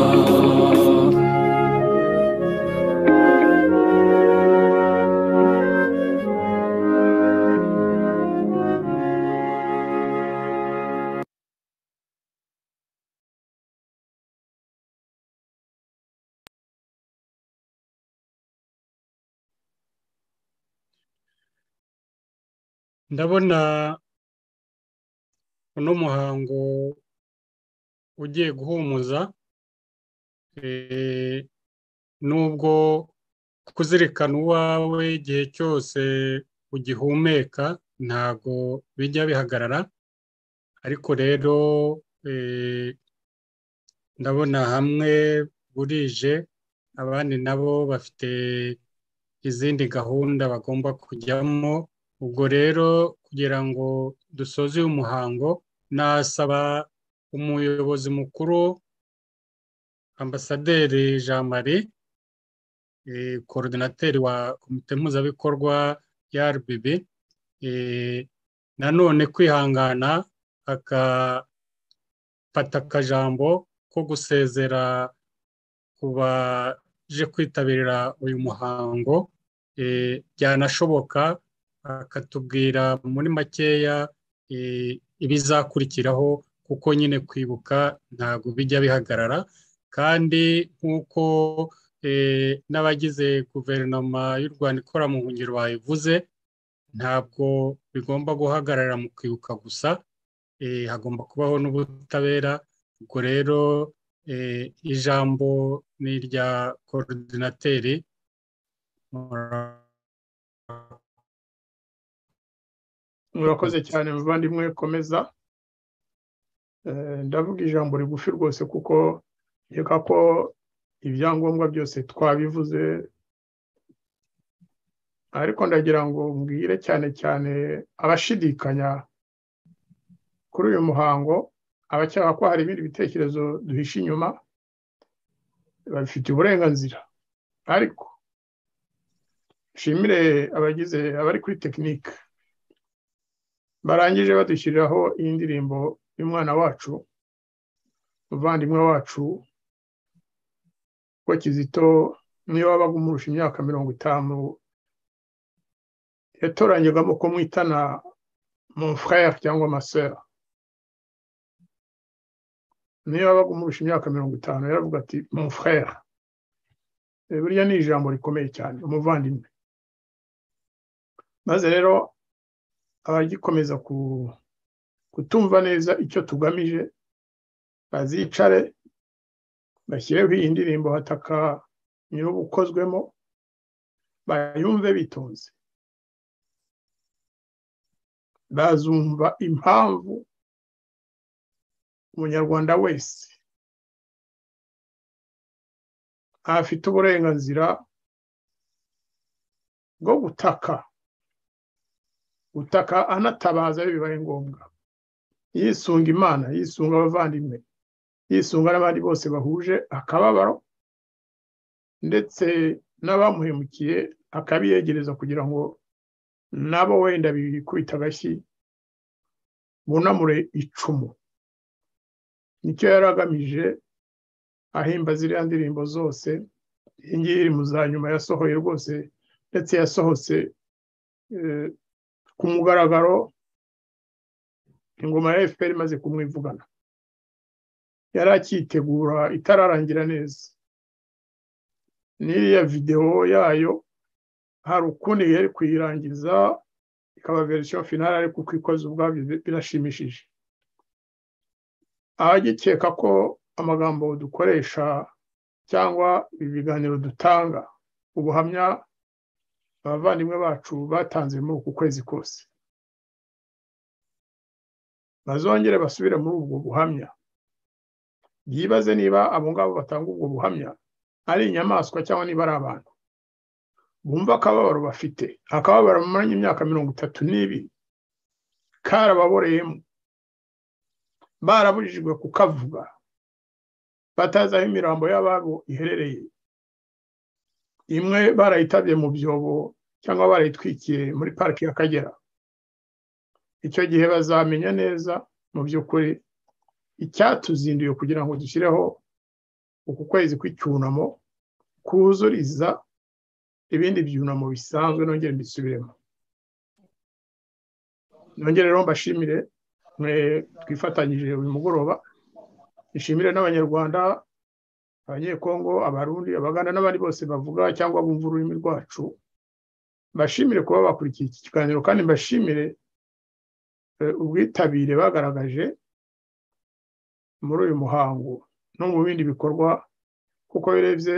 ndabona uno muhango ugiye guhumuza nubwo kuzirikana uwawe igihe cyose ugihumeka ntago bijya bihagarara ariko rero ndabona hamwe burije abandi nabo bafite izindi gahunda bagomba kujyamo ubwo rero kugira ngo dusoze uyu muhango nasaba umuyobozi mukuru ambasaderi Jean Marie coordinateur wa komite mpuzabikorwa ya R B B nanone kwihangana akafata akajambo ko gusezera kubaje kwitabira uyu muhango byanashoboka akatubwira muri makeya ibizakurikiraho kuko nyine kwibuka ntago bijya bihagarara kandi nkuko n'abagize guverinoma y'u Rwanda ikora mu buhungiro bayivuze ntabwo bigomba guhagarara mu kwibuka gusa hagomba kubaho n'ubutabera ubwo rero ijambo ni irya coordinateur murakoze cyane muvandimwe komeza ndavuga ijambo rigufi rwose kuko nkeka ko ibyangombwa byose twabivuze ariko ndagira ngo mbwire cyane cyane abashidikanya kuri uyu muhango abacyaha ko hari ibindi bitekerezo duhisha inyuma babifitiye uburenganzira ariko nshimire abagize abari kuri tekinike barangije badushyiriraho iyi ndirimbo y'umwana wacu umuvandimwe wacu ko Kizito niyo wabaga umurusha imyaka mirongo itanu yatoranyagamo ko mwitana mon frère cyangwa ma sœur niyo wabaga umurusha imyaka mirongo itanu yaravuga ati mon frère buriya ni ijambo rikomeye cyane umuvandimwe maze rero abagikomeza kutumva neza icyo tugamije bazicare bashyireho iyi ndirimbo hataka nyir'ubukozwemo bayumve bitonze bazumva impamvu umunyarwanda wese afite uburenganzira bwo gutaka gutaka anatabaza bibaye ngombwa yisunga Imana yisunga abavandimwe yisunga n'abandi bose bahuje akababaro ndetse n'abamuhemukiye akabiyegereza kugira ngo nabo wenda bikubita agashyi bunamure icumu nicyo yaragamije ahimba ziriya ndirimbo zose iyi ngiyi iri mu za nyuma yasohoye rwose ndetse yasohotse ku mugaragaro ingoma ya F P R imaze kumwivugana yari akitegura itararangira neza. N'iriya videwo yayo hari ukundi yari kuyirangiza ikaba verisiyo finale, ariko uko ikoze ubwabyo birashimishije. Abagikeka ko amagambo dukoresha cyangwa ibiganiro dutanga ubuhamya abavandimwe bacu batanze muri uku kwezi kose, bazongere basubire muri ubwo buhamya, yibaze niba abo ngabo batanga ubwo buhamya ari inyamaswa cyangwa niba ari abantu. Bumva akababaro bafite, akababaro bamaranye imyaka mirongo itatu n'ibiri karababoreyemo, barabujijwe kukavuga, batazi aho imirambo y'ababo iherereye. Imwe barayitabye mu byobo cyangwa barayitwikiye muri pariki y'Akagera. Icyo gihe bazamenya neza mu by'ukuri icyatuzinduye kugira ngo dushyireho uku kwezi kw'icyunamo kuzuriza ibindi byunamo bisanzwe. Nongere mbisubiremo, nongere rero mbashimire mwe twifatanyije uyu mugoroba. Ishimire n'abanyarwanda, abanyekongo, abarundi, abaganda n'abandi bose bavuga cyangwa bumva ururimi rwacu. Mbashimire kuba bakurikiye iki kiganiro, kandi mbashimire ubwitabire bagaragaje muri uyu muhango no mu bindi bikorwa, kuko birebye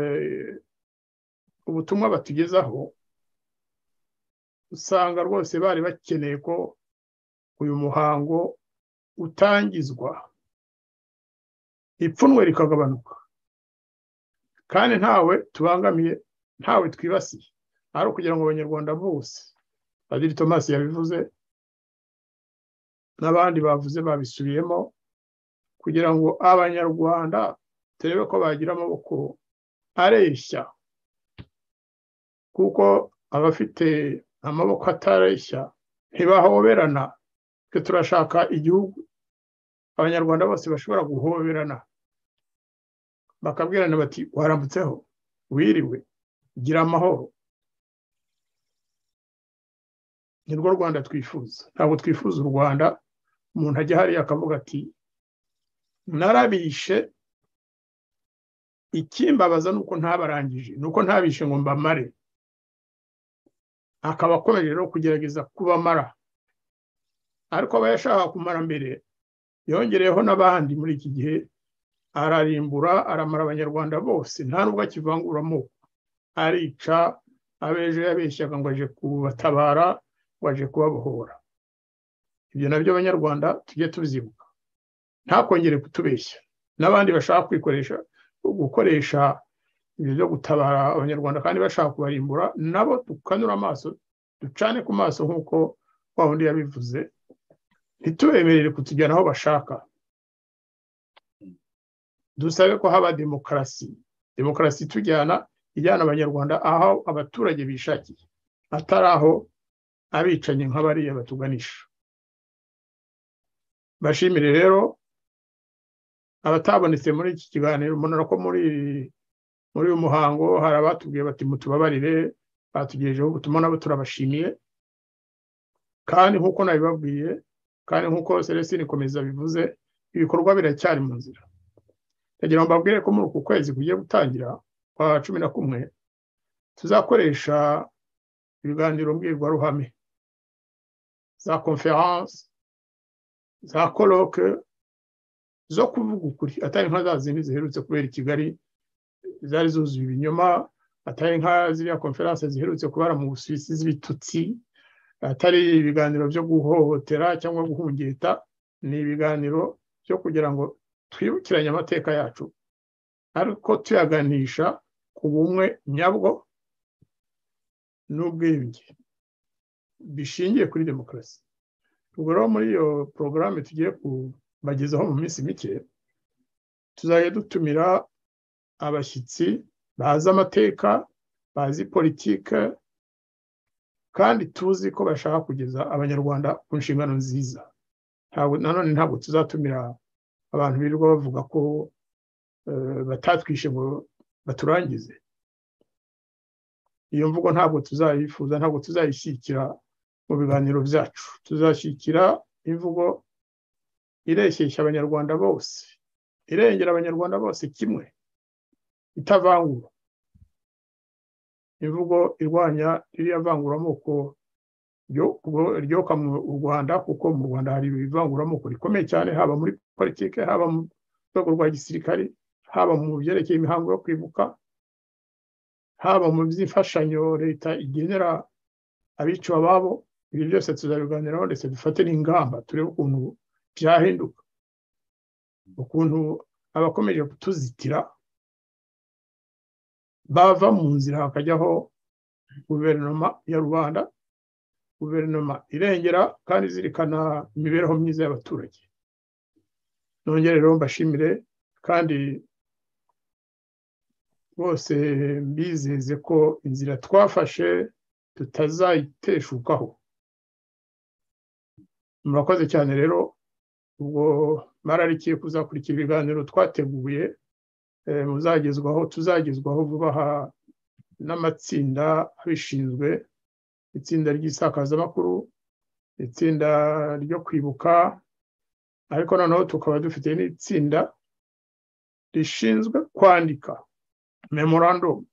ubutumwa batugezaho usanga rwose bari bakeneye ko uyu muhango utangizwa ipfunwe rikagabanuka, kandi ntawe tubangamiye, ntawe twibasiye, ari ukugira ngo abanyarwanda bose, Padiri Thomas yabivuze n'abandi bavuze babisubiyemo, kugira ngo abanyarwanda turebe ko bagira amaboko areshya, kuko abafite amaboko atareshya ntibahoberana. Twe turashaka igihugu abanyarwanda bose bashobora guhoberana, bakabwirana bati warambutseho, wiriwe, gira amahoro. Nirwo Rwanda twifuza. Ntabwo twifuza u Rwanda umuntu ajya hariya akavuga ati narabishe, ikimbabaza nuko ntabarangije, nuko ntabishe ngo mbamare, akaba akomeje rero kugerageza kubamara. Ariko aba yashaka kumara mbere, yongereyeho n'abandi. Muri iki gihe ararimbura, aramara abanyarwanda bose, nta nubwo akivanguramo, arica. Abejo yabeshyaga ngo aje kubatabara, ngo aje kubabohora. Ibyo nabyo abanyarwanda tujye tubyibuka, ntakongere kutubeshya. N'abandi bashaka kwikoresha gukoresha ibyo byo gutabara abanyarwanda kandi bashaka kubarimbura, nabo tukanura amaso, ducane ku maso nk'uko wa wundi yabivuze, ntitubemerere kutujyana aho bashaka. Dusabe ko haba demokarasi, demokarasi tujyana ijyana abanyarwanda aho abaturage bishakiye, atari aho abicanyi nk'abariya batuganisha. Bashimire rero abatabonetse muri iki kiganiro. Mbona ko muri muri uyu muhango hari abatubwiye bati mutubabarire, batugejejeho ubutumwa, nabo turabashimiye. Kandi nk'uko nabibabwiye, kandi nk'uko Celestine Komeza bivuze, ibikorwa biracyari mu nzira. Ndagira ngo mbabwire ko muri uku kwezi kugiye gutangira kwa cumi na kumwe tuzakoresha ibiganiro mbwirwaruhame, za conference, za colloque zo kuvuga ukuri, atari nka za zindi ziherutse kubera i Kigali zari zuzuye ibinyoma, atari nka ziriya conference ziherutse kubara mu Busuwisi z'ibitutsi, atari ibiganiro byo guhohotera cyangwa guhungeta. Ni ibiganiro byo kugira ngo twibukiranye amateka yacu, ariko tuyaganisha ku bumwe nyabwo n'ubwiyunge bishingiye kuri demokarasi. Ubwo rero muri iyo porogaramu tugiye kubagezaho mu minsi mike, tuzajya dutumira abashyitsi bazi amateka, bazi politike, kandi tuzi ko bashaka kugeza abanyarwanda ku nshingano nziza. Nanone ntabwo tuzatumira abantu birirwa bavuga ko batatwishe ngo baturangize. Iyo mvugo ntabwo tuzayifuza, ntabwo tuzayishyikira mu biganiro byacu. Tuzashyikira imvugo ireshyeshya abanyarwanda bose, irengera abanyarwanda bose kimwe itavangura, imvugo irwanya ririya vanguramoko ryoka mu Rwanda, kuko mu Rwanda hari ivanguramoko rikomeye cyane, haba muri politike, haba mu rwego rwa gisirikari, haba mu byerekeye imihango yo kwibuka, haba mu by'imfashanyo leta igenera abiciwe ababo. Ibi byose tuzabiganiraho ndetse dufate n'ingamba turebe ukuntu byahinduka, ukuntu abakomeje kutuzitira bava mu nzira hakajyaho guverinoma ya rubanda, guverinoma irengera kandi zirikana imibereho myiza y'abaturage. Nongere rero mbashimire kandi bose mbizeze ko inzira twafashe tutazayiteshukaho. Murakoze cyane rero, ubwo mararikiye kuzakurikira ibiganiro twateguye muzagezwaho tuzagezwaho vuba aha n'amatsinda abishinzwe, itsinda ry'isakazamakuru, itsinda ryo kwibuka, ariko noneho tukaba dufite n'itsinda rishinzwe kwandika memorandum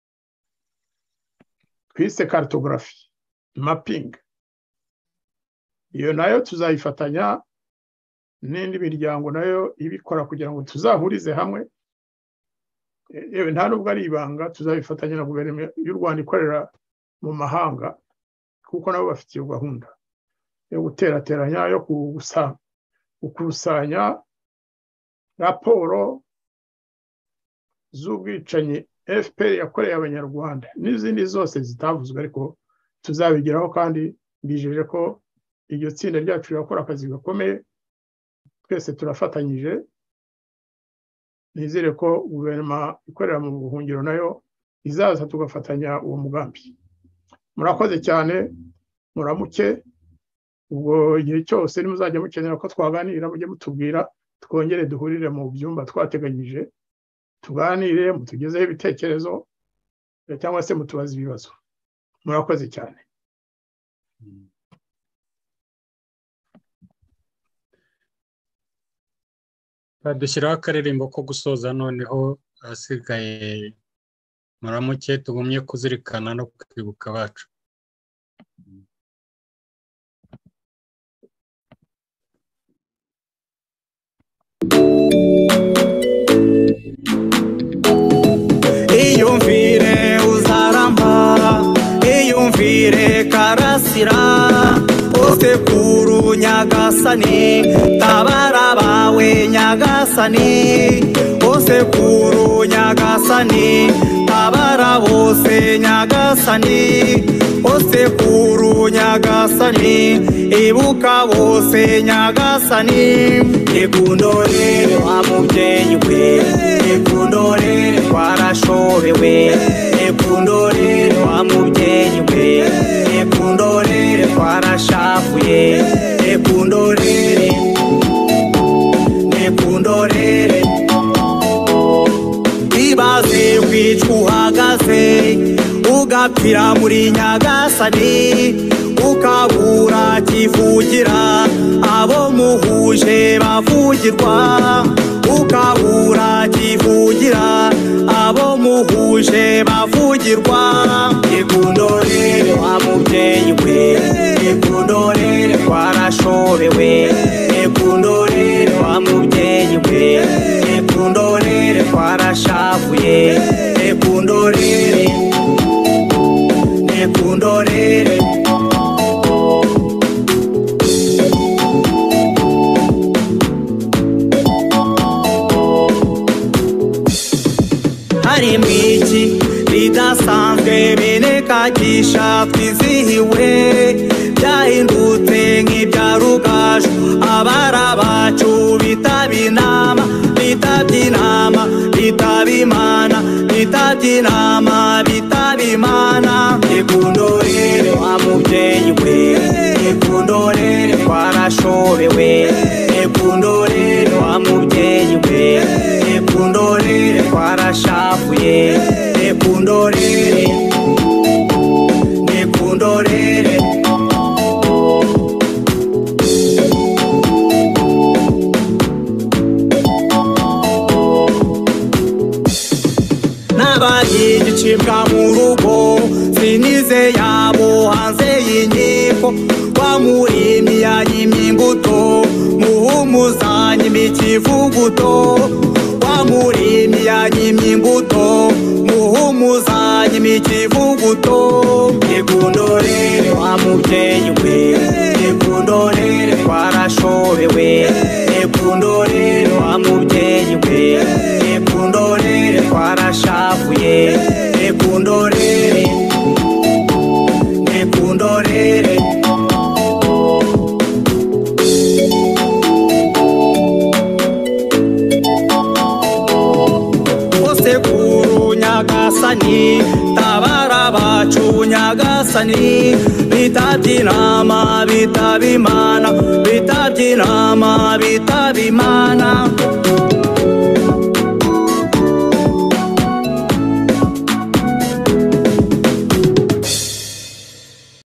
twise cartography mapping. Iyo nayo tuzayifatanya n'indi miryango nayo ibikora kugira ngo tuzahurize hamwe. Yewe nta nubwo ari ibanga, tuzabifatanya na guverinoma y'u Rwanda ikorera mu mahanga, kuko nabo bafite iyo gahunda yo guterateranya, yo gukusanya raporo z'ubwicanyi F P R yakoreye abanyarwanda n'izindi zose zitavuzwe, ariko tuzabigeraho kandi bijeje ko iryo tsinda ryacu rirakora akazi gakomeye. Twese turafatanyije, nizere ko guverinoma ikorera mu buhungiro nayo izaza tugafatanya uwo mugambi. Murakoze cyane, muramuke. Ubwo igihe cyose nimuzajya mukenera ko twaganira mujye mutubwira, twongere duhurire mu byumba twateganyije, tuganire, mutugezeho ibitekerezo cyangwa se mutubaze ibibazo. Murakoze cyane. Dushyiraho akaririmbo ko gusoza, noneho ahasigaye muramuke tugumye kuzirikana no kwibuka abacu. Iyumvire uzaramba, iyumvire Karasira, osekuru Nyagasani, tabara bawe Nyagasani, osekuru Nyagasani, tabara bose Nyagasani, osekuru Nyagasani, ibuka bose Nyagasani. Ekundorere wa mubyeyi we, ekundorere twarashobewe, ekundorere wa mubyeyi we, ekundorere twarashafuye, ekundorere, ekundorere. Ibaze kwicwa uhagaze, ugapfira muri Nyagasani, ukabura kivugira, abo muhuje bavugirwa, ukabura kivugira, abo muhuje bavugirwa. Ekundorere wa mubyeyi we, ekundorere twarashobewe, ekundorere wa mubyeyi we, ekundorere twarashafuye, ekundorere, ekundorere. Hari mwiki bidasanzwe binekagisha twizihiwe, byahindutse nk'ibya rugaju, abara bacu bitaba inama, bitaba inama, bitaba imana, bitaba inama, bitaba imana. Ekundorere wa mubyeyi we, ekundorere twarashobewe, ekundorere wa mubyeyi we, ekundorere twarashafuye, ekundorere, ekundorere. bicibwa mu rugo sinize yabo hanze y'inkiko wamurimi yanyimye imbuto muhumuzanye imikivuguto wamurimi yanyimye imbuto muhumuzanye imikivuguto yegundorere wa mubyeyi we yegundorere twarashobewe yegundorere wa mubyeyi we yegundorere twarashavuye yegundorere yegundorere osekuru nyagasani tabara bacu nyagasani bitabye inama bitaba imana bitabye inama bitaba imana